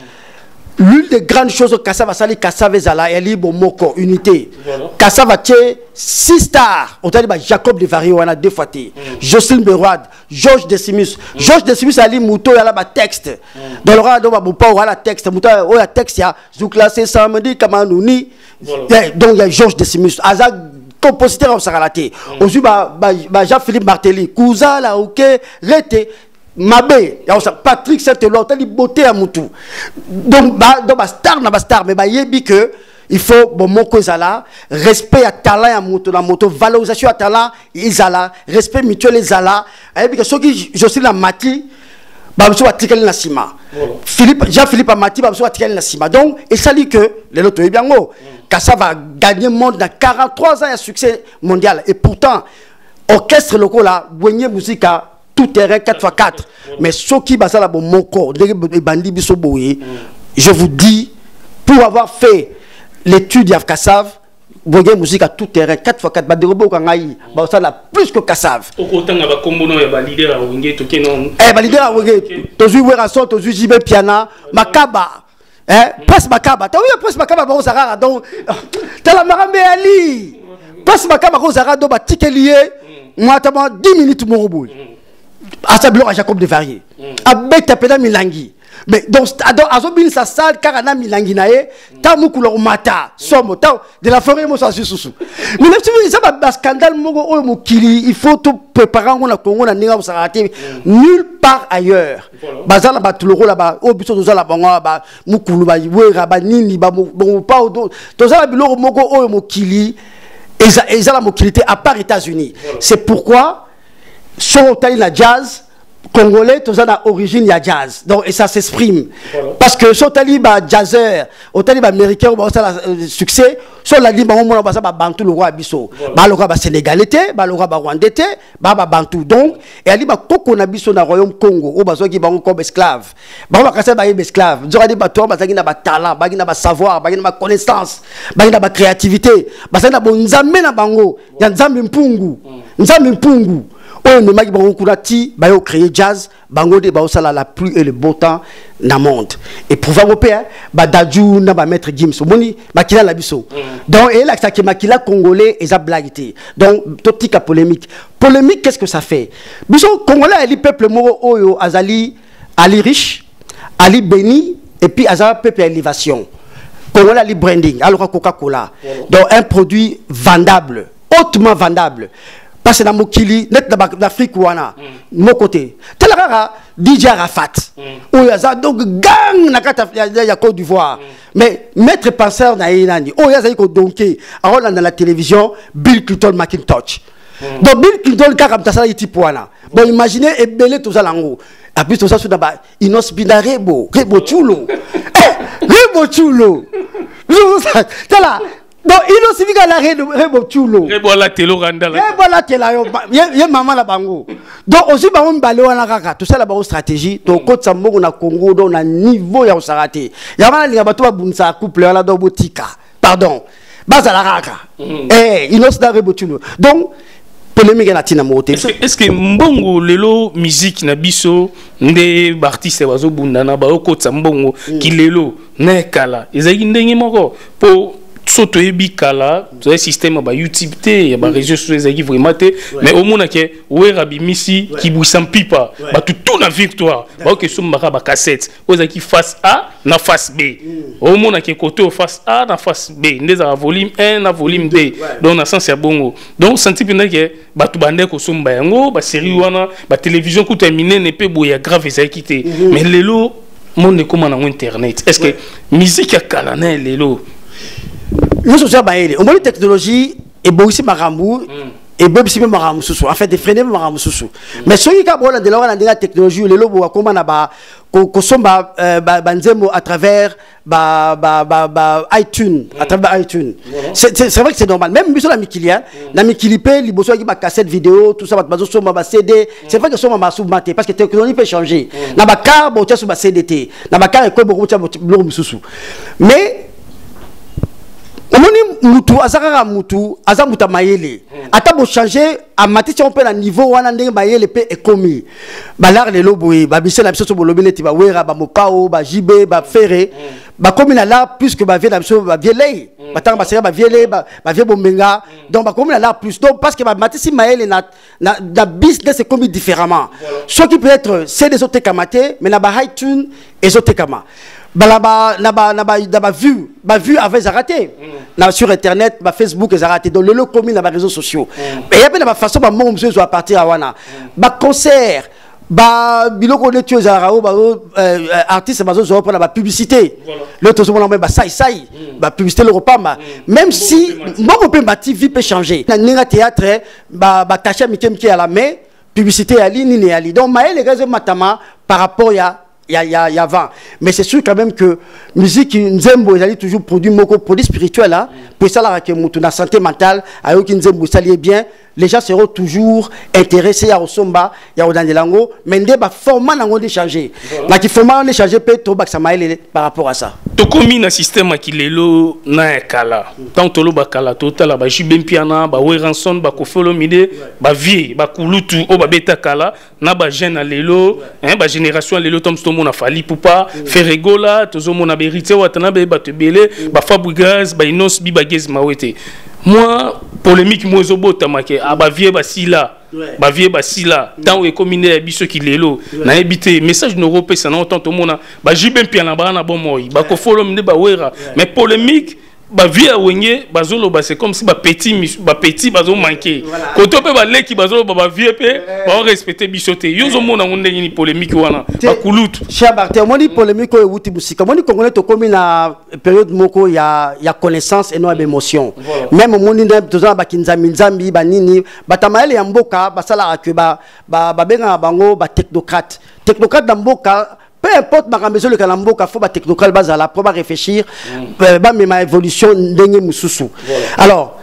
l'une des grandes choses au Kassav a sali Kassav ezala eli bomoko unité Kassav a tie six stars on t'a dit Jacob de Vario on a deux fois té Jocelyne Berouad Georges Decimus Georges Decimus ali muto ya la ba texte dans le rado ba bopa ou la texte muto o ya texte ya zoukla c'est samedi kamanuni donc il y a Georges Decimus Azak compositeur au Saralaté aujourd'hui bah bah Jean-Philippe Martelly cousin là ok rete Mabé ya Patrick Saint-Eloi tali beauté à mutu donc bah donc bah star na bah star mais bah yebi que il faut bon moko ezala respect à talent à mutu na moto valorisation à talent ezala respect mutuel ezala yebi que ceux qui je suis la mati bah monsieur atikali na sima Philippe Jean-Philippe Amati ba so atikali na sima. Donc et ça dit que les loto ebiango Kassa va gagner monde dans quarante-trois ans de succès mondial et pourtant orchestre local là Boigné musique à tout terrain quatre fois quatre. Mais ce qui basa la bon mon corps bandi biso boye. Je vous dis pour avoir fait l'étude de Kassav, Boigné musique à tout terrain quatre fois quatre ba derobo kangai ba ça la plus que Kassav. Autant ba kombono ya ba leader à Wenge to kenon. Eh ba leader à Wenge to zu wera so to zu jibe piana makaba. Eh, passe Makaba. Tu as vu passe Makaba ba Ozara donc t'as la marambe ali. Passe Makaba ba Ozara donc ba tikelier. Moi t'as dix minutes mon robot. À sa bloc à Jacob de Varier. Avec ta pena milangi. Mais donc azo bin sa salle karana milangi nae ta mukula mata somo ta de la forêt mo sa susu. Mais même si ça ba scandale mo o mukili, il faut tout préparer on a Congo na ninga Ozara nulle part ailleurs. Bazala ba tuloro là ba o biso tozala bango ba mukulu ba wera ba nini ba bon pas tozala biloro moko o mukili ezala mukilité à part États-Unis. C'est pourquoi son taille la jazz congolais, tout ça d'origine, il y a jazz. Donc, et ça s'exprime. Voilà. Parce que sur le bah, jazzeur, au taliban américain, on a succès. Sur la libre, on a bantu le roi Abisso. Bah, le roi sénégalité, bah, le roi rwandais, bah, bantu. Donc, et à l'Iba, Koko Nabisso dans le royaume Congo, au bazo qui va comme esclave. Bah, on va casser bah, esclave. Nous aurons des bateaux, bah, il y a un talent, bah, il y a un savoir, bah, il y a une connaissance, bah, il y a une créativité. Bah, ça y a un nzambe na bango, il y a un nzambe mpungu. Nzambe mpungu. On ne m'a dit bah yo créer jazz bango de ba sala la pluie et le beau temps na monde et pour voir européen bah dadju na ba maître Gims moni makila la biso donc et là ça qui makila congolais et ça blaguité donc totika polémique polémique qu'est-ce que ça fait biso congolais ali peuple moro oyo azali ali riche ali béni et puis azali peuple élévation congolais ali branding alors Coca-Cola donc un produit vendable hautement vendable. Parce que dans Mokili, net d'Afrique ouana, mon côté. Tel rara, D J Arafat. Ou yaza donc gang na kata ya Côte d'Ivoire. Mais maître penseur na inani. Oh yaza ko donké. Alors dans la télévision, Bill Clinton Macintosh. Donc Bill Clinton karam tasala iti pouana. Bon imaginez et belé tout ça lango. A plus tout ça sur d'abord inos binarebo, rebo chulo. Rebo chulo. C'est là. Donc il aussi vient la rebo chulo. Rebo la telo randala. Rebo la tela yo ye maman la bango. Donc aussi ba on balé wana kaka tout ça la ba stratégie donc côté sambo na Congo donc na niveau ya osarate. Ya wana linga bato ba bunsa couple la do botika. Pardon. Baza la kaka. Eh il aussi da rebo chulo. Donc polémique na tina moté. Est-ce que mbongo lelo musique na biso nde artiste bazo bundana ba okotsa mbongo kilelo na kala. Ezaki ndenge moko po soto ebikala to système ba YouTube té ya ba réseaux sociaux qui vraiment té mais au moins que wera bimisi qui bouissant pipa ba tout na victoire ba que somba ba cassette ozaki face A na face B au moins que côté face A na face B ndeza volume un na volume deux donc na sens ya bongo donc senti penda que ba tout bande ko somba yango ba série wana ba télévision ko terminer ne peut boya grave ezaki té mais lelo monde comment na internet est-ce que musique ya kala na lelo nous sommes baillés. On voit la technologie et bon ici maramou et bon ici maramou sous. En fait, des freiner maramou sous. Mais ceux qui ont de la technologie, les lobos comment on a ba kosomba banzemo à travers ba ba ba ba iTunes, à travers iTunes. C'est c'est vrai que c'est normal. Même sur la Mikilia, la Mikilipé, les bossos qui ba cassette vidéo, tout ça, ba somba ba C D. C'est vrai que somba ba sous-maté parce que technologie peut changer. Na ba car bo tia sous ba C D T. Na ba car ko bo tia bo sous. Mais Omoni mutu azakaka mutu azamuta mayele ata bo changer a matiti on peut la niveau wana ndenge mayele pe ekomi balar le loboye ba bisela biso so bolobele ti ba wera ba mopao ba jibe ba fere ba komi na la plus que ba vie na biso ba vielei ba tanga ba sera ba viele ba ba vie bombenga donc ba komi na la plus donc parce que ba matiti mayele na na da business c'est comme différemment ce qui peut être c'est des autres kamate mais na ba high tune et autres kama balaba naba naba naba vu ba vu avec zaraté na sur internet ba Facebook zaraté donc le lo commis na ba réseaux sociaux et y a bien ba façon ba mon monsieur à partir à wana ba concert ba biloko de tuer zarao ba artiste ba zo pour la publicité le tout monde ba sai sai ba publicité le repas même si mon peut ba T V peut changer na ninga théâtre ba ba cacher mikem qui à la main publicité à ligne ni ali donc maël les gars matama par rapport ya il y a, y, a, y a vingt. Mais c'est sûr quand même que musique, Nzembo, ils allaient toujours produire beaucoup, produit spirituel, là, pour ça, là, que la santé mentale, avec Nzembo, ça liait bien, les gens seront toujours intéressés à Osomba, il y a Odandelango, mais il y a un format qui a changé. Mais le format a changé, par rapport à ça. Tu combines un système qui est là, na kala. Tant que tu as kala, total, ba jibem piana, ba weranson, ba kofolo mide, ba vie, ba kulutu, o ba beta kala, na ba jeune lelo, hein, ba génération lelo, tom sto mona fali poupa, ferregola, tozo mona berité, watana be ba tebele, ba fabrigaz, ba inos bi ba gez mawete. Moi, polémique, moi, zobo tamake, ah ba vie ba sila. Ba vie ba sila tant ou combiné biso ki lelo na ebité message no européen ça non tant tout monde ba jibem piana ba na bon moy ba ko follow mne ba wera mais polémique ba vie a wenye ba zolo ba c'est comme si ba petit ba petit ba zo manquer koto pe ba leki ba zolo ba ba vie pe ba respecter bisoté yo zo mona ngonde ni polémique wana ba kulutu Chabarte mo ni polémique o wuti musika mo ni congolais to komi na période moko ya ya connaissance et non émotion même mo ni toza ba kinzambi nzambi ba nini ba tamaele ya mboka ba sala ke ba ba benga bango ba technocrate technocrate da mboka. Peu importe ma maison le Kalamboka, faut ba technocrate bazala pour réfléchir, ba mais ma évolution ndenge mususu. Alors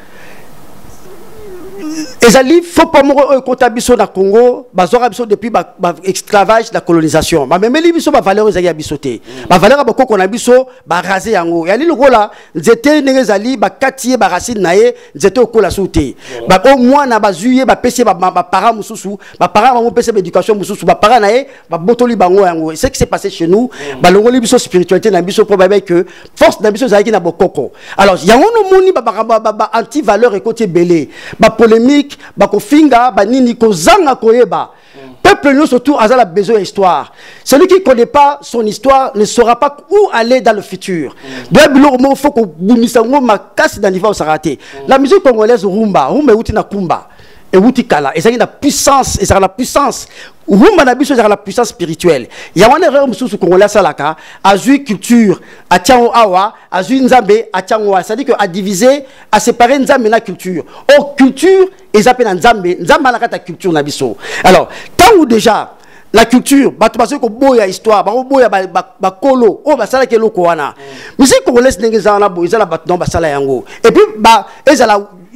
ezali faut pas moko kota biso na Congo, bazora biso depuis ba esclavage la colonisation. Ma memeli biso ba valeur ezali bisoté. Ba valeur ba koko na biso ba raser yango. Yali lokola nzete ndenge ezali ba katie ba racine nae, nzete okola souté. Ba au moins na bazuye ba pese ba ba parents mususu, ba parents ba pese éducation mususu, ba parents nae ba botoli bango yango. C'est ce qui s'est passé chez nous. Ba longoli biso spiritualité na biso probable que force na biso ezali na bokoko. Alors yango no moni ba ba ba anti valeur et côté belé. Ba polémique bako finga banini kozanga koyeba peuple nous surtout a la besoin d'histoire. Celui qui ne connaît pas son histoire ne saura pas où aller dans le futur. Donc il faut que vous ma casse dans niveau s'arrêter. La musique congolaise rumba, rumba est na kumba. Et wuti kala, et ça a la puissance, et ça a la puissance. Rumba na biso ça a la puissance spirituelle. Il y a une erreur mususu congolais salaka, a joué culture, a tiango awa, a joué nzambe, a tiango awa. C'est-à-dire que a divisé, a séparé nzambe na culture. Or culture, ils appellent nzambe, nzambe na kata culture na biso. Alors, tant ou déjà la culture, bah tu passes que boya histoire, bah boya ba ba kolo, oh bah ça là que loko wana. Musique congolaise n'engeza na boya, la bat non bah ça là yango. Et puis bah ezala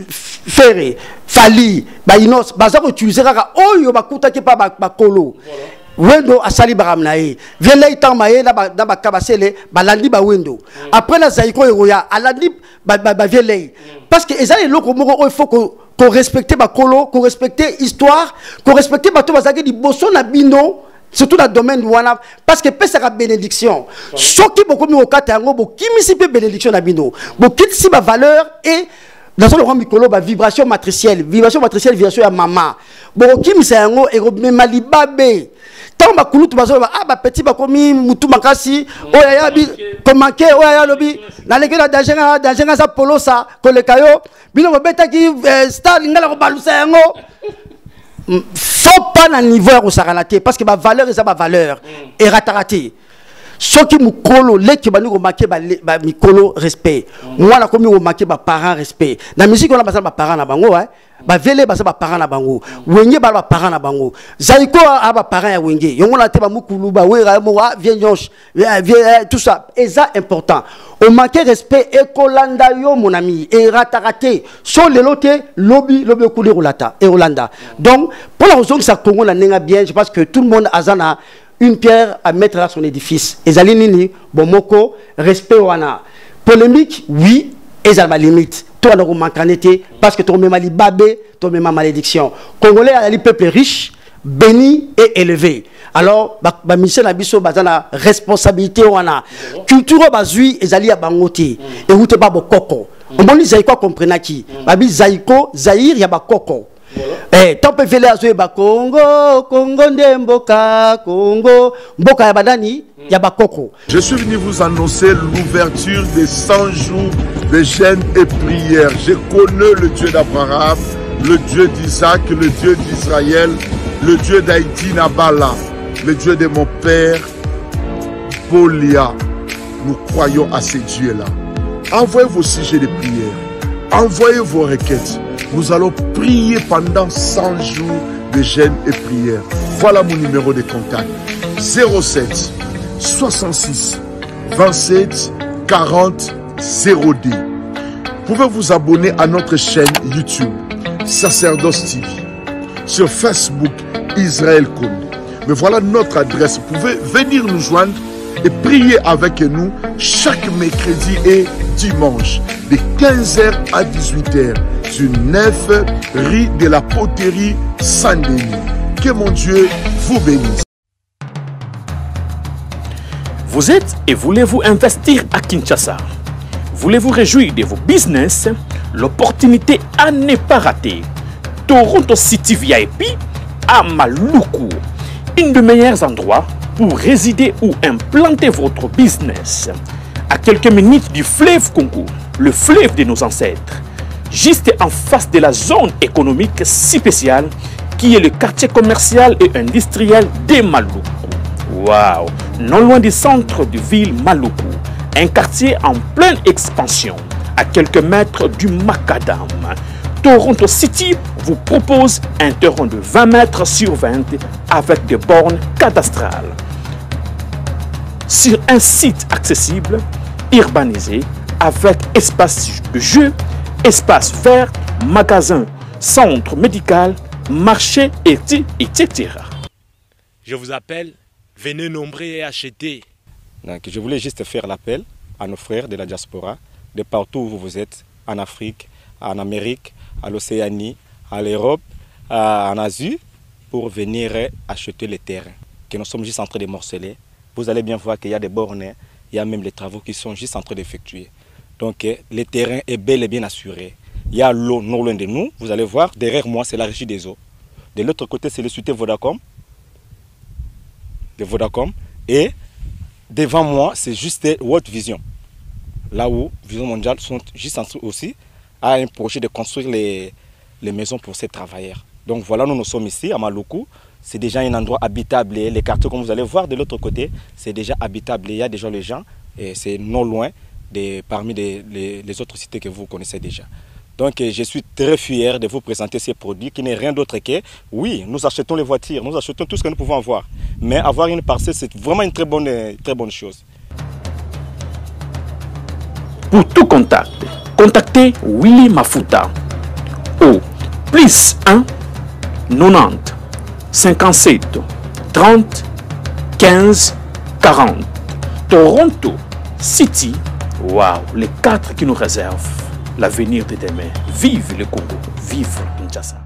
ferré, fali, bah inos, bah ça utiliser kaka oh yo bah kuta ke pas ba kolo. Wendo asali baramnae. Viens là itan maé là ba ba kabasele, bah landi ba wendo. Après la zaiko eroya, alandi ba ba viens là. Parce que ezali loko moko il faut que qu'on respecte ma colo, qu'on respecte l'histoire, qu'on respecte ma tout bazaki di bosso na bino, surtout dans le domaine de wana, parce que peut sera bénédiction. Ce qui beaucoup mieux au katango, beaucoup qui m'y peut bénédiction na bino, beaucoup qui si ma valeur et dans son rang micolo, bah vibration matricielle, vibration matricielle, vibration à maman. Beaucoup qui m'y c'est un mot et même malibabe. Tant ma koulou tu vas ah bah petit bah comme mutu makasi oh ya ya bi comme manqué oh ya ya lobi na leke na danger danger sa polo sa kolekayo bino beta ki star ngala ko balusa yango faut pas na niveau ya ko sakalaté parce que ma valeur est ma valeur et rataraté ceux qui me collent les qui bani ko marquer ba mikolo respect moi na komi ko marquer ba parents respect na musique on a pas ba parents na bango ouais ba vele ba sa ba parents na bango wenge ba ba parents na bango zaiko a ba parents ya wenge yongo na te ba mukulu ba wera mo wa vient nyosh tout ça et ça important on manque respect et kolanda yo mon ami et rataraté sur les lotés lobby lobby kuli rolata et Rolanda donc pour la raison que ça Congo la nenga bien je pense que tout le monde azana une pierre à mettre à son édifice. Et Zalinini, Bomoko, respect wana. Polémique, oui, et ça ma limite. Toi, on a manqué parce que tu as même babé, tu as même malédiction. Congolais, il peuple riche, béni et élevé. Alors, bah, Michel Abisso, bah, la responsabilité wana. Culture bazui, et Zali a bangoté. Et vous te babo koko. On dit Zaïko comprenez qui. Babi Zaïko, Zaïr, yaba koko. Eh, tant peut faire les ba Congo, Congo ndemboka, Congo, mboka yabadani, yabakoko. Je suis venu vous annoncer l'ouverture des cent jours de jeûne et prière. Je connais le Dieu d'Abraham, le Dieu d'Isaac, le Dieu d'Israël, le Dieu d'Haïti Nabala, le Dieu de mon père, Bolia. Nous croyons à ces dieux-là. Envoyez vos sujets de prière, envoyez vos requêtes. Nous allons prier pendant cent jours de jeûne et prière. Voilà mon numéro de contact. zéro sept soixante-six vingt-sept quarante zéro D. Vous pouvez vous abonner à notre chaîne YouTube Sacerdoce T V, sur Facebook Israël Kondo. Mais voilà notre adresse. Vous pouvez venir nous joindre et prier avec nous chaque mercredi et dimanche de quinze heures à dix-huit heures sur neuf rue de la Poterie Saint-Denis. Que mon Dieu vous bénisse. Vous êtes et voulez-vous investir à Kinshasa? Voulez-vous réjouir de vos business? L'opportunité à ne pas rater. Toronto City V I P à Maluku. Un des meilleurs endroits pour résider ou implanter votre business. À quelques minutes du fleuve Congo, le fleuve de nos ancêtres. Juste en face de la zone économique si spéciale qui est le quartier commercial et industriel de Maluku. Waouh! Non loin du centre de ville Maluku. Un quartier en pleine expansion, à quelques mètres du Macadam. Toronto City vous propose un terrain de vingt mètres sur vingt avec des bornes cadastrales. Sur un site accessible, urbanisé, avec espace de jeu, espace vert, magasin, centre médical, marché, et cetera. Je vous appelle, venez nombrer et acheter. Donc, je voulais juste faire l'appel à nos frères de la diaspora, de partout où vous êtes, en Afrique, en Amérique, à l'Océanie, à l'Europe, en Asie, pour venir acheter les terrains que nous sommes juste en train de morceler. Vous allez bien voir qu'il y a des bornes, il y a même les travaux qui sont juste en train d'effectuer. Donc le terrain est bel et bien assuré. Il y a l'eau non loin de nous, vous allez voir, derrière moi c'est la régie des eaux. De l'autre côté c'est le société Vodacom, de Vodacom, et devant moi c'est juste World Vision. Là où Vision Mondiale sont juste en train aussi à un projet de construire les, les maisons pour ces travailleurs. Donc voilà, nous nous sommes ici à Maluku. C'est déjà un endroit habitable. Et les quartiers, comme vous allez voir de l'autre côté, c'est déjà habitable. Il y a déjà les gens et c'est non loin de, parmi les, les, les autres cités que vous connaissez déjà. Donc je suis très fier de vous présenter ces produits qui n'est rien d'autre que, oui, nous achetons les voitures, nous achetons tout ce que nous pouvons avoir. Mais avoir une parcelle, c'est vraiment une très bonne, très bonne chose. Pour tout contact, contactez Willy Mafuta au plus un quatre-vingt-dix cinquante-sept trente quinze quarante. Toronto City, waouh, les quatre qui nous réservent l'avenir de demain. Vive le Congo, vive Kinshasa.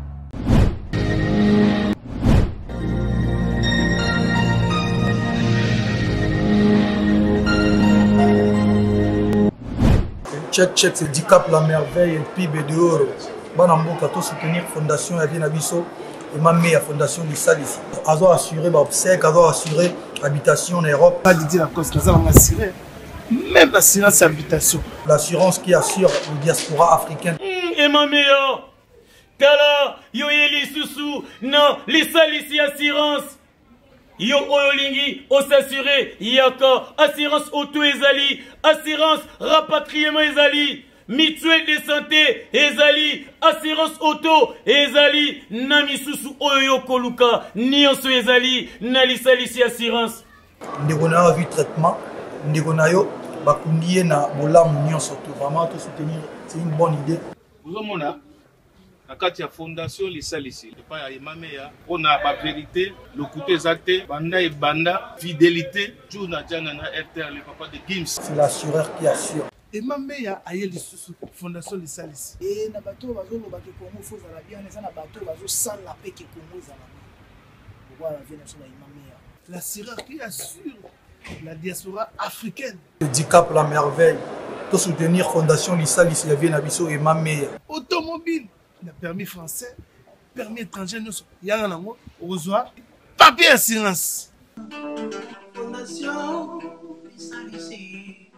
Check, check, c'est D Cap la merveille et P I B de Oro. Banamboka, tout soutenir Fondation Yavien Abisso et ma meilleure Fondation Lissal ici. Azo assuré obsèque, Azo assuré habitation en Europe. Pas l'idée la cause, Azo assuré. Même l'assurance habitation. L'assurance qui assure le diaspora africaine. Et ma meilleure, Tala, yo yeli susu, non, Lissal ici assurance. Yo oyolingi, o s'assurer, yaka, assurance auto ezali, assurance rapatriement ezali, mutuelle de santé ezali, assurance auto ezali, namisusu oyo koluka, nyonso ezali, na lisalisi assurance. Ndeko na yo vu traitement, ndeko na yo bakundiye na bolamu nyonso to, vraiment te soutenir, c'est une bonne idée. Vous avez na kati ya fondation lisalisi epai ya emameya mpona bavérité lokuta eza te banda ebanda fidélité jour na jana na R T L le papa de Gims. C'est l'assureur qui assure. emameya aye lisusu fondation lisalisi e na bato bazoloba ke Congo fo ezala bien eza na bato bazosala mpe ke Congo ezala bien voilà vient na emameya l'assureur qui assure la diaspora africaine. D Cap la merveille to soutenir Fondation Lisalisi Yavien Abisso et Mameya. Automobile, le permis français, permis étranger, nous sommes au revoir, papier assurance. Fondation Lisalisi,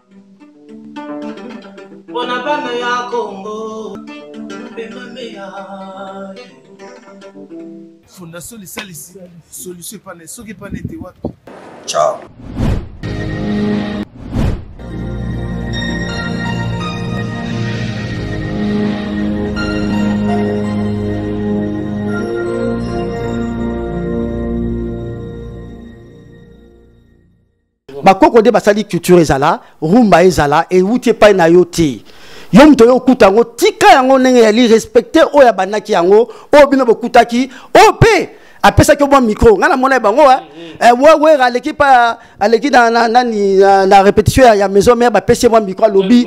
Bonabana ya Congo, Mameya. Fondation Lisalisi, solution pas ne, ce qui pas n'était wapi. Ciao. bakoko de basali culture ezala rumba ezala et wutie pa na yote yom to yokuta ngo tika yango nenge yali respecter oya banaki yango o bino bokutaki o pe apesa ki bon micro ngana mona bango eh moi ouais à l'équipe à l'équipe na na na na répétition ya maison mère ba pesa moi micro lobby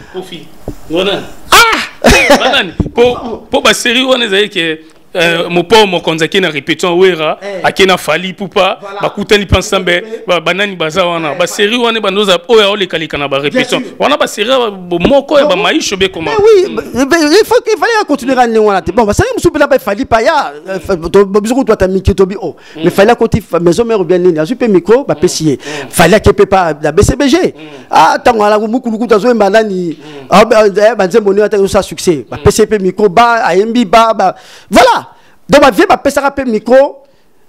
ah banani pour pour ba série on ezali que mon père mon konzaki na répétition wera akena fali pupa bakutani pensambe banani bazawana ba série wana bandoza oya ole kalika na ba répétition wana ba série moko ya ba maisho be comment oui il faut qu'il fallait continuer à wana bon ba série musupela ba fali pa ya bizuku toi ta miki tobi oh mais fallait côté maison mère bien nini azupe micro ba pesier fallait que pas la B C B G ah tango ala mukuluku tazo banani ba nzembo ni ata ça succès ba P C P micro ba ayembi ba voilà. Donc ma vie ma pesa rapé micro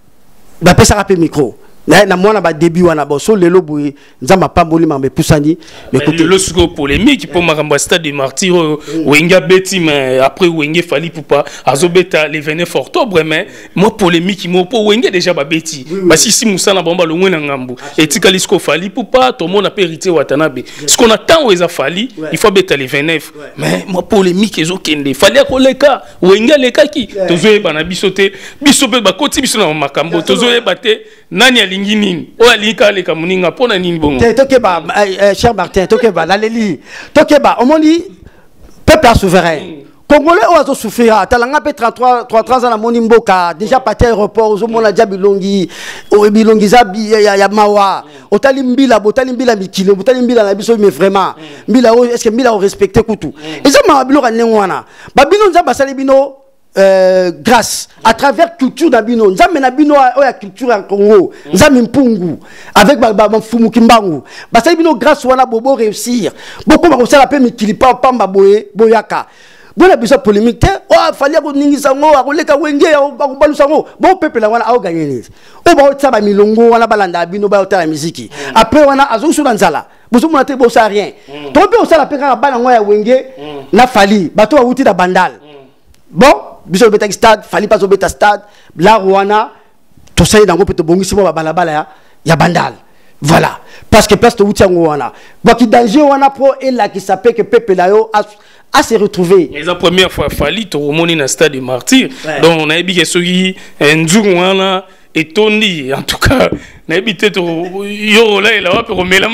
ma pesa rapé micro na na mwana ba début wana bo so lelo boye nzamba pamboli ma me pusani mais écoutez le sco polémique pour ma stade de martyr wenga beti mais après wenge fali poupa azobeta le vingt-neuf octobre mais moi polémique mo po wenge déjà ba beti ba sisi musana bomba lo ngwena ngambu etikali sco fali poupa to mona hérité watanabe ce qu'on attend eza fali il faut beta le vingt-neuf mais moi polémique ezo kende fali akoleka wenga lekaki tozoye bana bisote bisope ba koti biso na makambo tozoye bate nani Nini o alika le kamuninga pona nini bongo tokeba cher Martin tokeba la leli tokeba omoni peuple souverain congolais o azo souffrir talanga pe trente-trois trente-trois ans na moni mboka déjà parti aéroport ozo mona dia bilongi o bilongi za ya, ya mawa otali mbila botali mbila mikile botali mbila na biso mais vraiment mbila est-ce que mbila o respecter kutu eza ma bilo ka nengwana babino nza basali bino Euh, grâce à travers culture d'abino nzambe na bino oya culture en Congo nzambe mpungu avec ba ba mfumu kimbangu basali bino grâce wana bobo réussir beaucoup ba kosala pe mikili pa pamba boye boyaka bona biso polémique te o fali ko ningisa ngo akoleka wenge ba ko balusa ngo bo peuple la wana a gagner ni o ba otsa ba milongo wana balanda bino ba otala musique après wana azo sula nzala boso mona te bo sa rien to pe osala pe ka bana ngo ya wenge na fali bato ba uti da bandal bon biso beta stade fali pas beta stade la Rwanda to sai dango peto bongisi mo balabala ya ya bandal voilà parce que place to uti ngo wana ba ki danger wana pro et là qui s'appelle que peuple là yo a à se retrouver et la première fois fali to moni na stade de martyr donc on a bi que soki nzungu wana et Tony en tout cas na habité to yo là il a pas remettre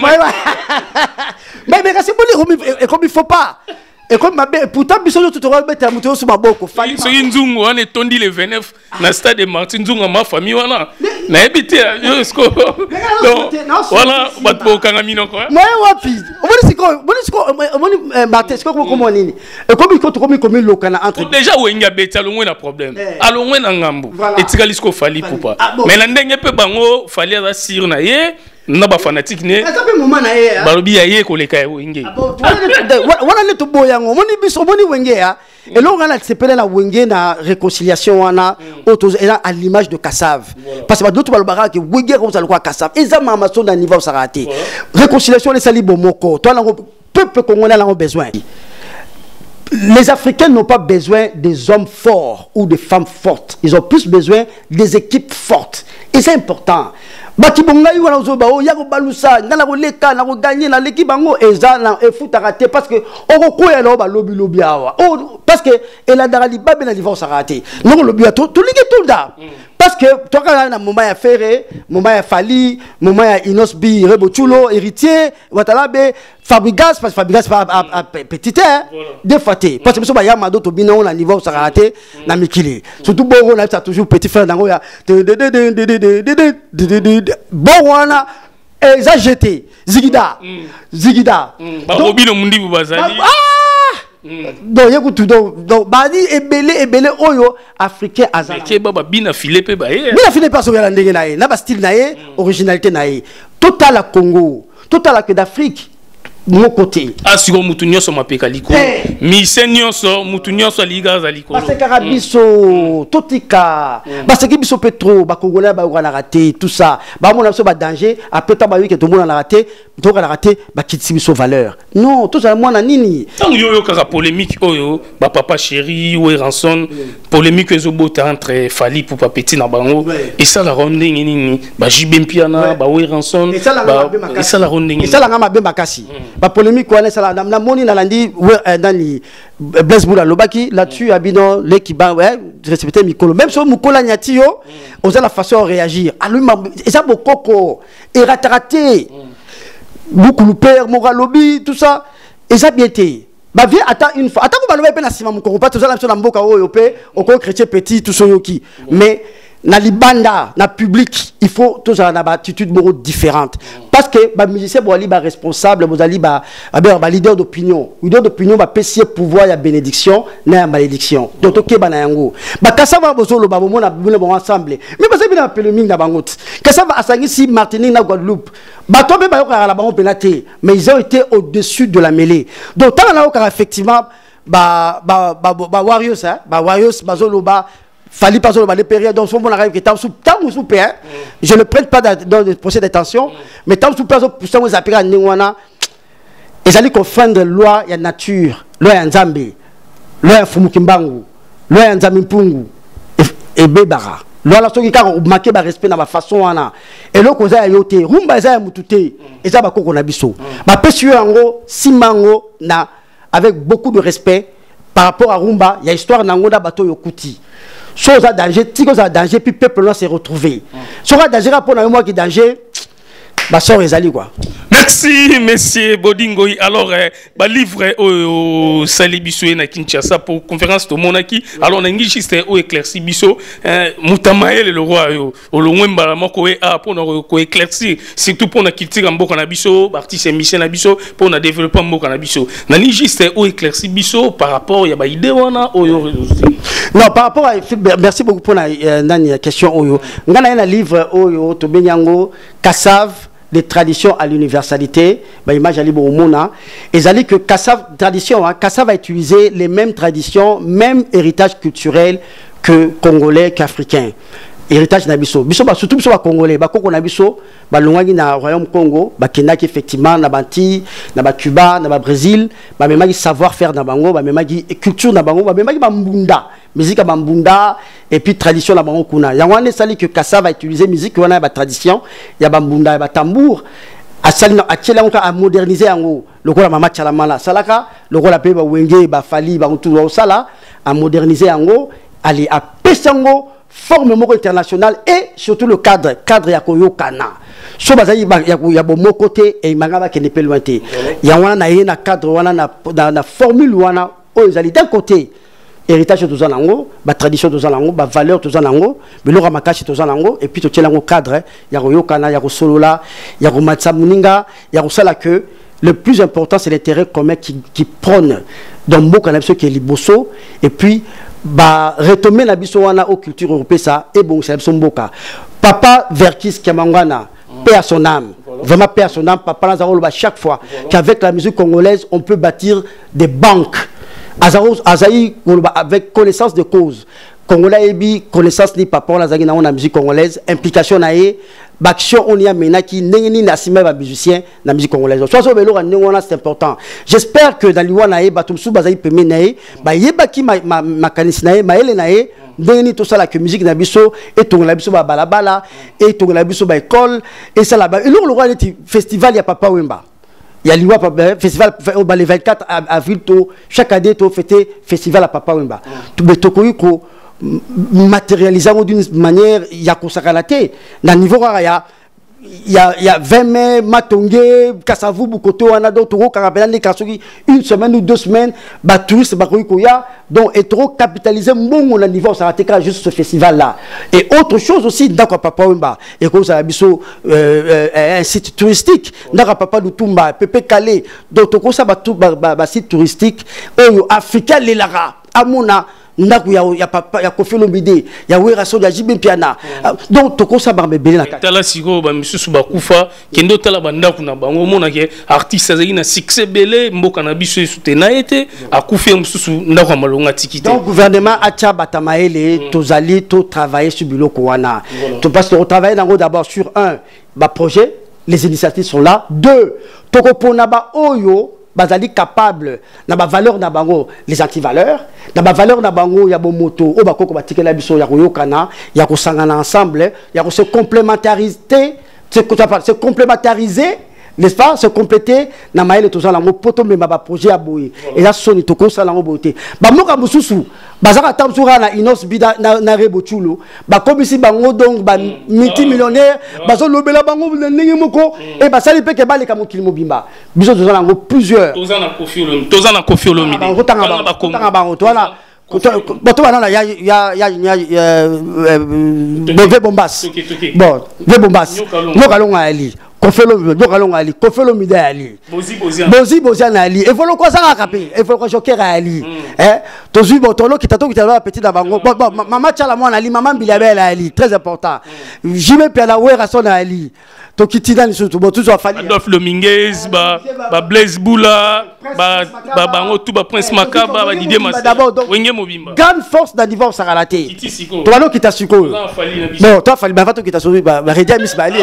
mais mais c'est bon et comme il faut pas et comme ma belle pourtant biso tout aura bête à muto sur ma boko fali so nzungu wana tondi le vingt-neuf na stade de Martin nzungu ma famille wana na habité yo sko donc voilà bat bo kanga mino quoi moi wapi on dit quoi on dit quoi on Martin sko comment nini et comme il comme comme lokana entre déjà wenga bête alongwe na problème alongwe na ngambu etikali sko fali poupa mais na ndenge pe bango fali za sir na ye na ba fanatique ne balobi ya ye koleka wenge wana le to boyango moni biso moni wenge ya et là on a sepelé la wenge na réconciliation wana auto à l'image de Kassav parce que d'autres balobara que wenge comme ça le quoi Kassav et ça mama son na niveau ça raté réconciliation les sali bomoko toi la peuple congolais a besoin. Les Africains n'ont pas besoin des hommes forts ou des femmes fortes. Ils ont plus besoin des équipes fortes. Et c'est important. Bati bonga yu wana ozoba o yako balusa ngala ko leka na ko gagner na l'équipe bango eza na e foot raté parce que oko koya lo ba lobi lobi awa o parce que elle a darali ba ben na divorce raté non lobi to to liki tout da parce que toi quand na moment ya Ferré moment ya Fali moment ya Inos Bi Rebochulo héritier watalabe Fabregas parce que Fabregas pas petit hein deux fois parce que so ba ya mado to bino na niveau ça raté na mikili surtout bon on a toujours petit frère dango ya bon wana eza jeté zigida zigida ba obino mundibu bazali donc yekutu donc donc badi ebele ebele oyo africain azala ke baba bina filé pe ba ye bina filé pas so yala ndenge na ye na ba style na ye originalité na ye total à Congo total à que d'Afrique mon côté. Ah, si on moutonio sur ma pécalico. Mi seigneur sur moutonio sur liga zaliko. Parce que Carabiso, Totika, parce que Biso Petro, Bakongolais, Baoura l'a raté, tout ça. Bah, mon abso, bah, danger. Après, t'as vu que tout le monde l'a raté. Tout le monde l'a raté, bah, qui tient Biso valeur. Non, tout ça, moi, nani. Tant yo yo, kara polémique, oh yo, bah, papa chéri, ou ranson, polémique, zo bote entre Fali pour papeti na bango. Et ça, la ronde, nini, bah, Jibempiana, bah, ou ranson. Et ça, la ronde, et ça, la ronde, et ça, la ronde, Bakassi. Ba polémique quoi ça la moni na landi dans les Blaise Boula Lobaki là-dessus abino les qui ba ouais respecter mikolo même sur mukola nyati yo on a la façon de réagir à lui et ça bokoko et raté beaucoup le père moralobi tout ça et ça bien été ba viens attends une fois attends qu'on va lever pe na sima mukoko pas tout ça la sur mboka oyo pe au chrétien petit tout soyoki mais na libanda na public il faut toujours avoir une attitude beaucoup différente parce que ba musicien bo ali ba responsable bo ali ba ba leader d'opinion leader d'opinion ba pesier pouvoir ya bénédiction na malédiction donc to keba na yango ba kasava bozolo ba bomona bino bon ensemble mais ba sabina appelle mingi na bangot kasava asangi si Martinique na Guadeloupe ba to be ba yokara la bango penate mais ils ont été au-dessus de la mêlée donc tant na okara effectivement ba ba ba warriors hein ba warriors bazolo ba Fali pas sur les périodes donc on arrive que tant sous tant sous père je ne prête pas dans le procès d'attention mais tant sous place pour ça vous appelez à Ningwana et j'allais confondre loi et nature loi et Nzambe loi et Fumukimbangu loi et Nzamimpungu et Bebara loi la soki ka marquer ba respect dans ma façon wana et le koza yote rumba za mutute et ça ba koko na biso ba pesu yango simango na avec beaucoup de respect par rapport à rumba il y a histoire nango da bato yokuti chose à danger, si vous avez danger, puis le peuple là s'est retrouvé. Si vous avez danger, pour moi qui danger, bah ça on quoi. Merci, monsieur Bodingoy. Alors, euh, bah, livre au Salibiso na Kinshasa pour conférence de Monaki. Alors, on a juste au éclairci biso. Moutamael le roi au loin balamoko et a pour nous éclaircir. Surtout pour nous quitter en boko na biso, artiste émission na biso, pour nous développer en boko na biso. Nani juste au éclairci biso par rapport ya ba idée wana au non, par rapport à merci beaucoup pour la question oyo. Ngana na livre oyo to benyango Kassav des traditions à l'universalité, bah, image à l'Ibo-Mona, et ça dit que Kassav, tradition, hein, Kassav va utiliser les mêmes traditions, même héritage culturel que congolais, qu'africain. Héritage nabiso. Biso ba surtout biso ba congolais, ba koko nabiso, ba longaki na royaume Congo, ba kenaki effectivement na banti, na ba Cuba, na ba Brésil, ba memaki savoir faire na bango, ba memaki culture na bango, ba memaki ba mbunda, musique ba mbunda et puis tradition na bango kuna. Ya wana sali que Kassav va utiliser musique wana ba tradition, ya ba mbunda, ba tambour. Asali na akela nka a moderniser yango. Lokola mama chalamala salaka, lokola pe ba wenge ba fali ba ntu wa sala, a moderniser yango, ali a pesango forme moko internationale et surtout le cadre cadre ya koyo kana so bazayi ya ya bomo côté et mangaba ke ne peut lointer ya wana na ye na cadre wana na na formule wana o ezali d'un côté héritage de zanango ba tradition de zanango ba valeur de zanango biloko makashi to zanango et puis to tielango cadre ya koyo kana ya ko solola ya ko matsa muninga ya ko sala que le plus important c'est l'intérêt commun qui qui prône dans mboka na biso qui est liboso et puis bah retomber la biso wana aux cultures européennes ça et bon c'est mboka papa Verkis Kamangwana paix à son âme vraiment paix à son âme papa Lazaro ba chaque fois qu'avec la musique congolaise on peut bâtir des banques Azaro Azaï avec connaissance de cause congolais ebi connaissance ni papa Lazaro na la musique congolaise implication naé action on y a menaki nengeni na sima ba musicien na musique congolaise soit so belo ngona c'est important j'espère que dans liwana e batumsu bazai peme nae ba yebaki ma makanisi nae ma ele nae nengeni to sala que musique na biso et to la biso ba balabala et to la biso ba école et ça là-bas et le roi était festival ya papa Wemba il y a liwa festival le vingt-quatre avril to chaque année to fêter festival à papa Wemba to betokoyi ko matérialisant d'une manière il y a consacré dans le niveau il y a il y a il y a vingt mai matongé Kassavu bukoto wana do toro karabelane kasoki une semaine ou deux semaines ba touriste ba koya donc est trop capitalisé mbongo na niveau ça raté juste ce festival là et autre chose aussi d'accord papa Wemba et comme ça biso un site touristique d'accord papa Lutumba Pepe Calais donc toko ça ba ba site touristique oyo africain les lara amona ndaku ya ya papa ya Koffi Olomide ya Wera So ya Jimbe Piana donc toko sa ba belé na kati tala siko ba misusu ba kufa kendo tala ba ndaku na bango mona ke artiste azali na succès belé mboka na biso soutenir été a kufa misusu ndaku malonga tikité donc gouvernement acha batamaele tozali to travailler sur biloko wana to parce que travailler d'abord sur un ba projet les initiatives sont là deux toko pona ba oyo bazali capable na ba valeur na bango les antivaleurs na ba valeur na bango ya bo moto o ba koko batikela biso ya koyokana ya kosangana ensemble ya ko se complémentariser se complémentariser n'est-ce pas se compléter na maele tozala ngo poto me ba projet aboye et là soni to kosala ngo boté ba moka mususu bazaka tamsura na inos bida na, na rebo chulo ba komisi bango donc ba multimillionnaire bazo lobela bango ndenge moko et ba sali peke bale ka mokili mobimba biso tozala ngo plusieurs tozana Koffi Olomide tozana Koffi Olomide bango tanga ba tanga bango toala boto bana ya ya ya ya Ve Bombas bon Ve Bombas nokalonga ali Koffi Olomide nokalonga ali Koffi Olomide ali bozi bozi bozi bozi ali e volo ko sanga kapé e volo ko joker ali eh tozu botolo kitato kitalo petit na bango bon mama chala mwana ali mama mbilabela ali très important Jimbe Piana Wera So ali to kitina ni surtout bon toujours fali Adolphe Dominguez ba ba Blaise Boula ba ba bango tout ba Prince Makaba ba Didier Massé wenge mobimba grande force dans divorce saralaté to bano kitasuko bon toi fali ba fato kitasuko ba redia miss bali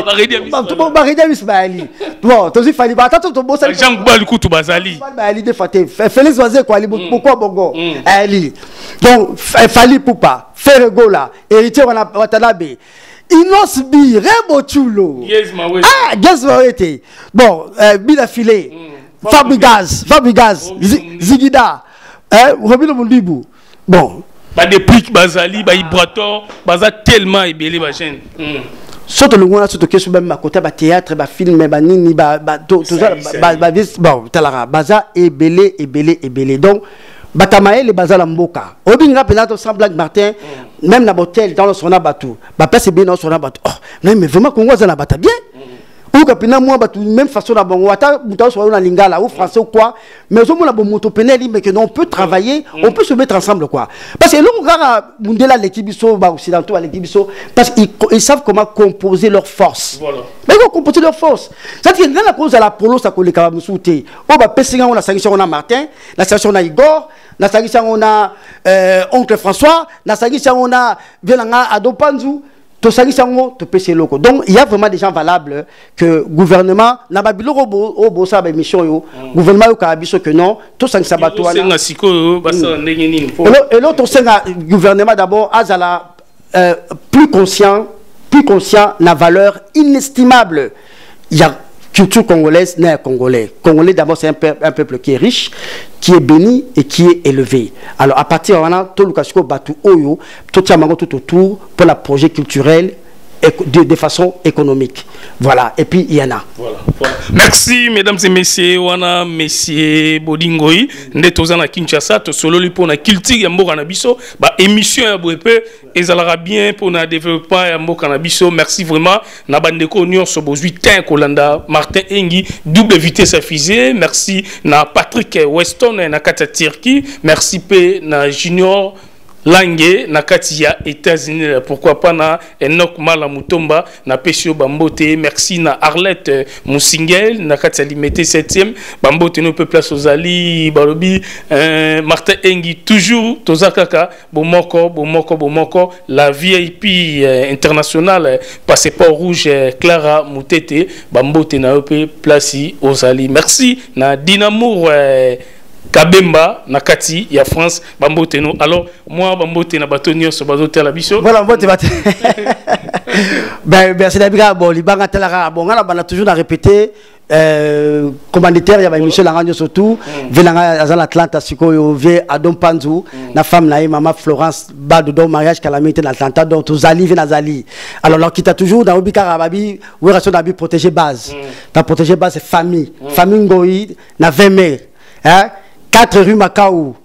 ba redia miss bali bon tozi fali ba tato to bosa Jean Bali kutu bazali bali de faté Félix Wazé ko ali pourquoi bongo ali donc fali poupa Ferregola héritier wana watanabe Inos bi Rebo Chulo. Yes, ma ouais. Ah, yes, ma ouais. Bon, euh, Bila Filé. Mm. Fabigaz, Fabigaz, Zigida. Hein, Robino Mundibu. Bon. Ba depuis Bazali, ba Ibrator, baza tellement ébélé ba chaîne. Surtout le monde surtout que sur même à côté ba théâtre, ba film, ba nini, ba ba tout ça, ba ba bon, talara, baza ébélé, ébélé, ébélé. Donc Batamae les bazala mboka. Obinga penato sans blague Martin, mm. même na botel dans le sona batu. Ba passe bien dans le sona batu. Oh, non mais vraiment qu'on voit ça na bata bien. Ou kapina moi batu même façon na bongo ata muta so na lingala ou français ou quoi. Mais au moins la bon moto peneli mais que non on peut travailler, mm. on peut se mettre ensemble quoi. Parce que l'on gara mundela l'équipe biso ba occidentaux à l'équipe biso parce qu'ils ils savent comment composer leurs forces. Voilà. Mais ils composer leurs forces. Ça dit la cause à la polo ça colle ka musuté. O ba pesinga on a sanction on a Martin, la station on a Igor. Na sagisa on a euh, oncle François, na sagisa on a Velanga Adopanzu, to sagisa on to pese loko. Donc il y a vraiment des gens valables que gouvernement na babilo robo obo sa ba mission yo, gouvernement yo ka biso que non, to sagisa bato wana. Senga siko basa ndenge nini. Et l'autre senga gouvernement d'abord azala euh, plus conscient, plus conscient la valeur inestimable. Il y a culture congolaise n'est congolais. Congolais d'abord c'est un, peu, un peuple qui est riche, qui est béni et qui est élevé. Alors à partir de là, tout le casco batu oyo, tout tout autour pour la projet culturel de, de façon économique. Voilà. Et puis il y en a. Voilà. Voilà. Merci mesdames et messieurs, wana messieurs Bodingoi, ndetozana Kinshasa, to solo li pour na culture ya mboka na biso, ba émission ya boepe ezalaka bien pour na développement ya mboka na biso. Merci vraiment na bandeko nyonso bozwi tin kolanda Martin Engi double vitesse à fusée. Merci na Patrick Weston na kata Turquie. Merci pe na Junior Langue na kati ya États-Unis, pourquoi pas na Enoch Mala Mutomba na Pesio Bambote. Merci na Arlette Moussingel na kati ya Limité septième Bambote no peu place aux Ali Balobi euh, Martin Engi toujours tozakaka bomoko bomoko bomoko la V I P euh, internationale passeport rouge euh, Clara Moutete Bambote na peu place aux Ali. Merci na Dinamour euh, Kabemba nakati ya France Bambote no. Alors moi Bambote na batonio so bazote la biso. Voilà Bambote bat. Ben merci d'abord bon libanga telara bon ngala bana toujours à répéter euh commanditaire ya ba émission la radio surtout velanga azala Atlanta sikoyo vie Adom Panzu na femme na maman Florence Bado do mariage calamité na Atlanta donc tous ali nazali. Alors là qui t'a toujours dans obikara babi ou ration d'abi protéger base. Ta protéger base c'est famille. Famille ngoi na vingt mai. Hein quatre rue Macao,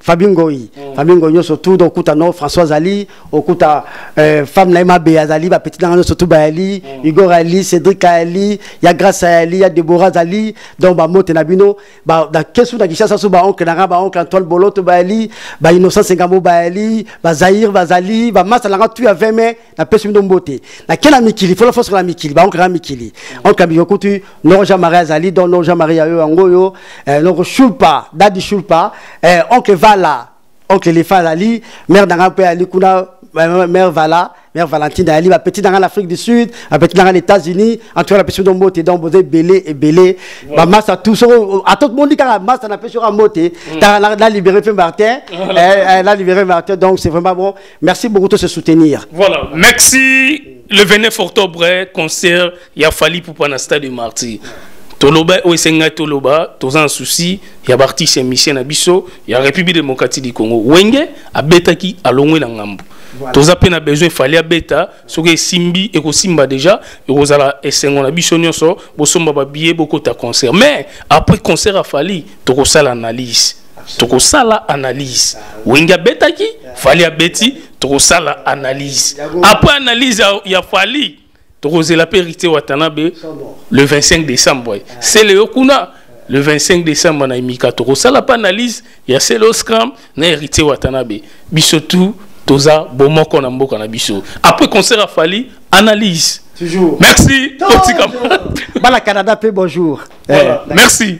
Fabingoi. Fabingoi surtout donc kuta no François Ali, okuta femme Naima Beazali, ba petite dans surtout ba Ali, Igor Ali, Cédric Ali, ya Grâce Ali, ya Deborah Ali, donc ba mote na bino, ba da kesu na Kishasa so ba oncle na ba oncle Antoine Boloto ba Ali, ba Innocent Sengambo ba Ali, ba Zahir Bazali, ba Massa la tu à vingt mai na pesu ndo mbote. Na kena mikili, faut la force la mikili, ba oncle Mikili. Oncle Biyokutu, no Jean-Marie Azali, donc no Jean-Marie Ayo Angoyo, no Chulpa, Dadi Chulpa, oncle Vala, oncle Lefa Ali, mère d'Angampe Ali Kuna, mère Vala, mère Valentine Ali, ma petite dans l'Afrique du Sud, ma petite dans les États-Unis, en tout cas la petite dans Moté, dans Bosé, Belé et Belé, ma masse à tout, à tout le monde dit que la masse à la pêche sur un Moté, la libéré fait Martin, la libéré Martin, donc c'est vraiment bon. Merci beaucoup de se soutenir. Voilà, merci. Le vingt-neuf octobre, concert, il a fallu pour prendre un stade de martyr. Toloba, Oesenga Toloba, tous un souci, il y a parti chez Michel Nabiso, il y a la République démocratique du Congo. Wenge, a beta qui a longé dans Ngambo. Tous a peine besoin, il fallait à beta, ce que Simbi et Simba déjà, et vous allez Essengo Nabiso Nyoso, vous sommes billet beaucoup de concert. Mais après concert a fallu, tu as l'analyse. Tu as l'analyse. Wenge beta qui, fallait à beti, tu as l'analyse. Après analyse, il a fallu. Torosé la périté Watanabe le vingt-cinq décembre. C'est le Okuna le vingt-cinq décembre na imika Torosa la analyse il y a c'est le scram na hérité Watanabe. Bisotou toza bomoko na mboka na biso. Après concert a fallu analyse. Toujours. Merci. Bala Canada pe bonjour. Voilà. Merci.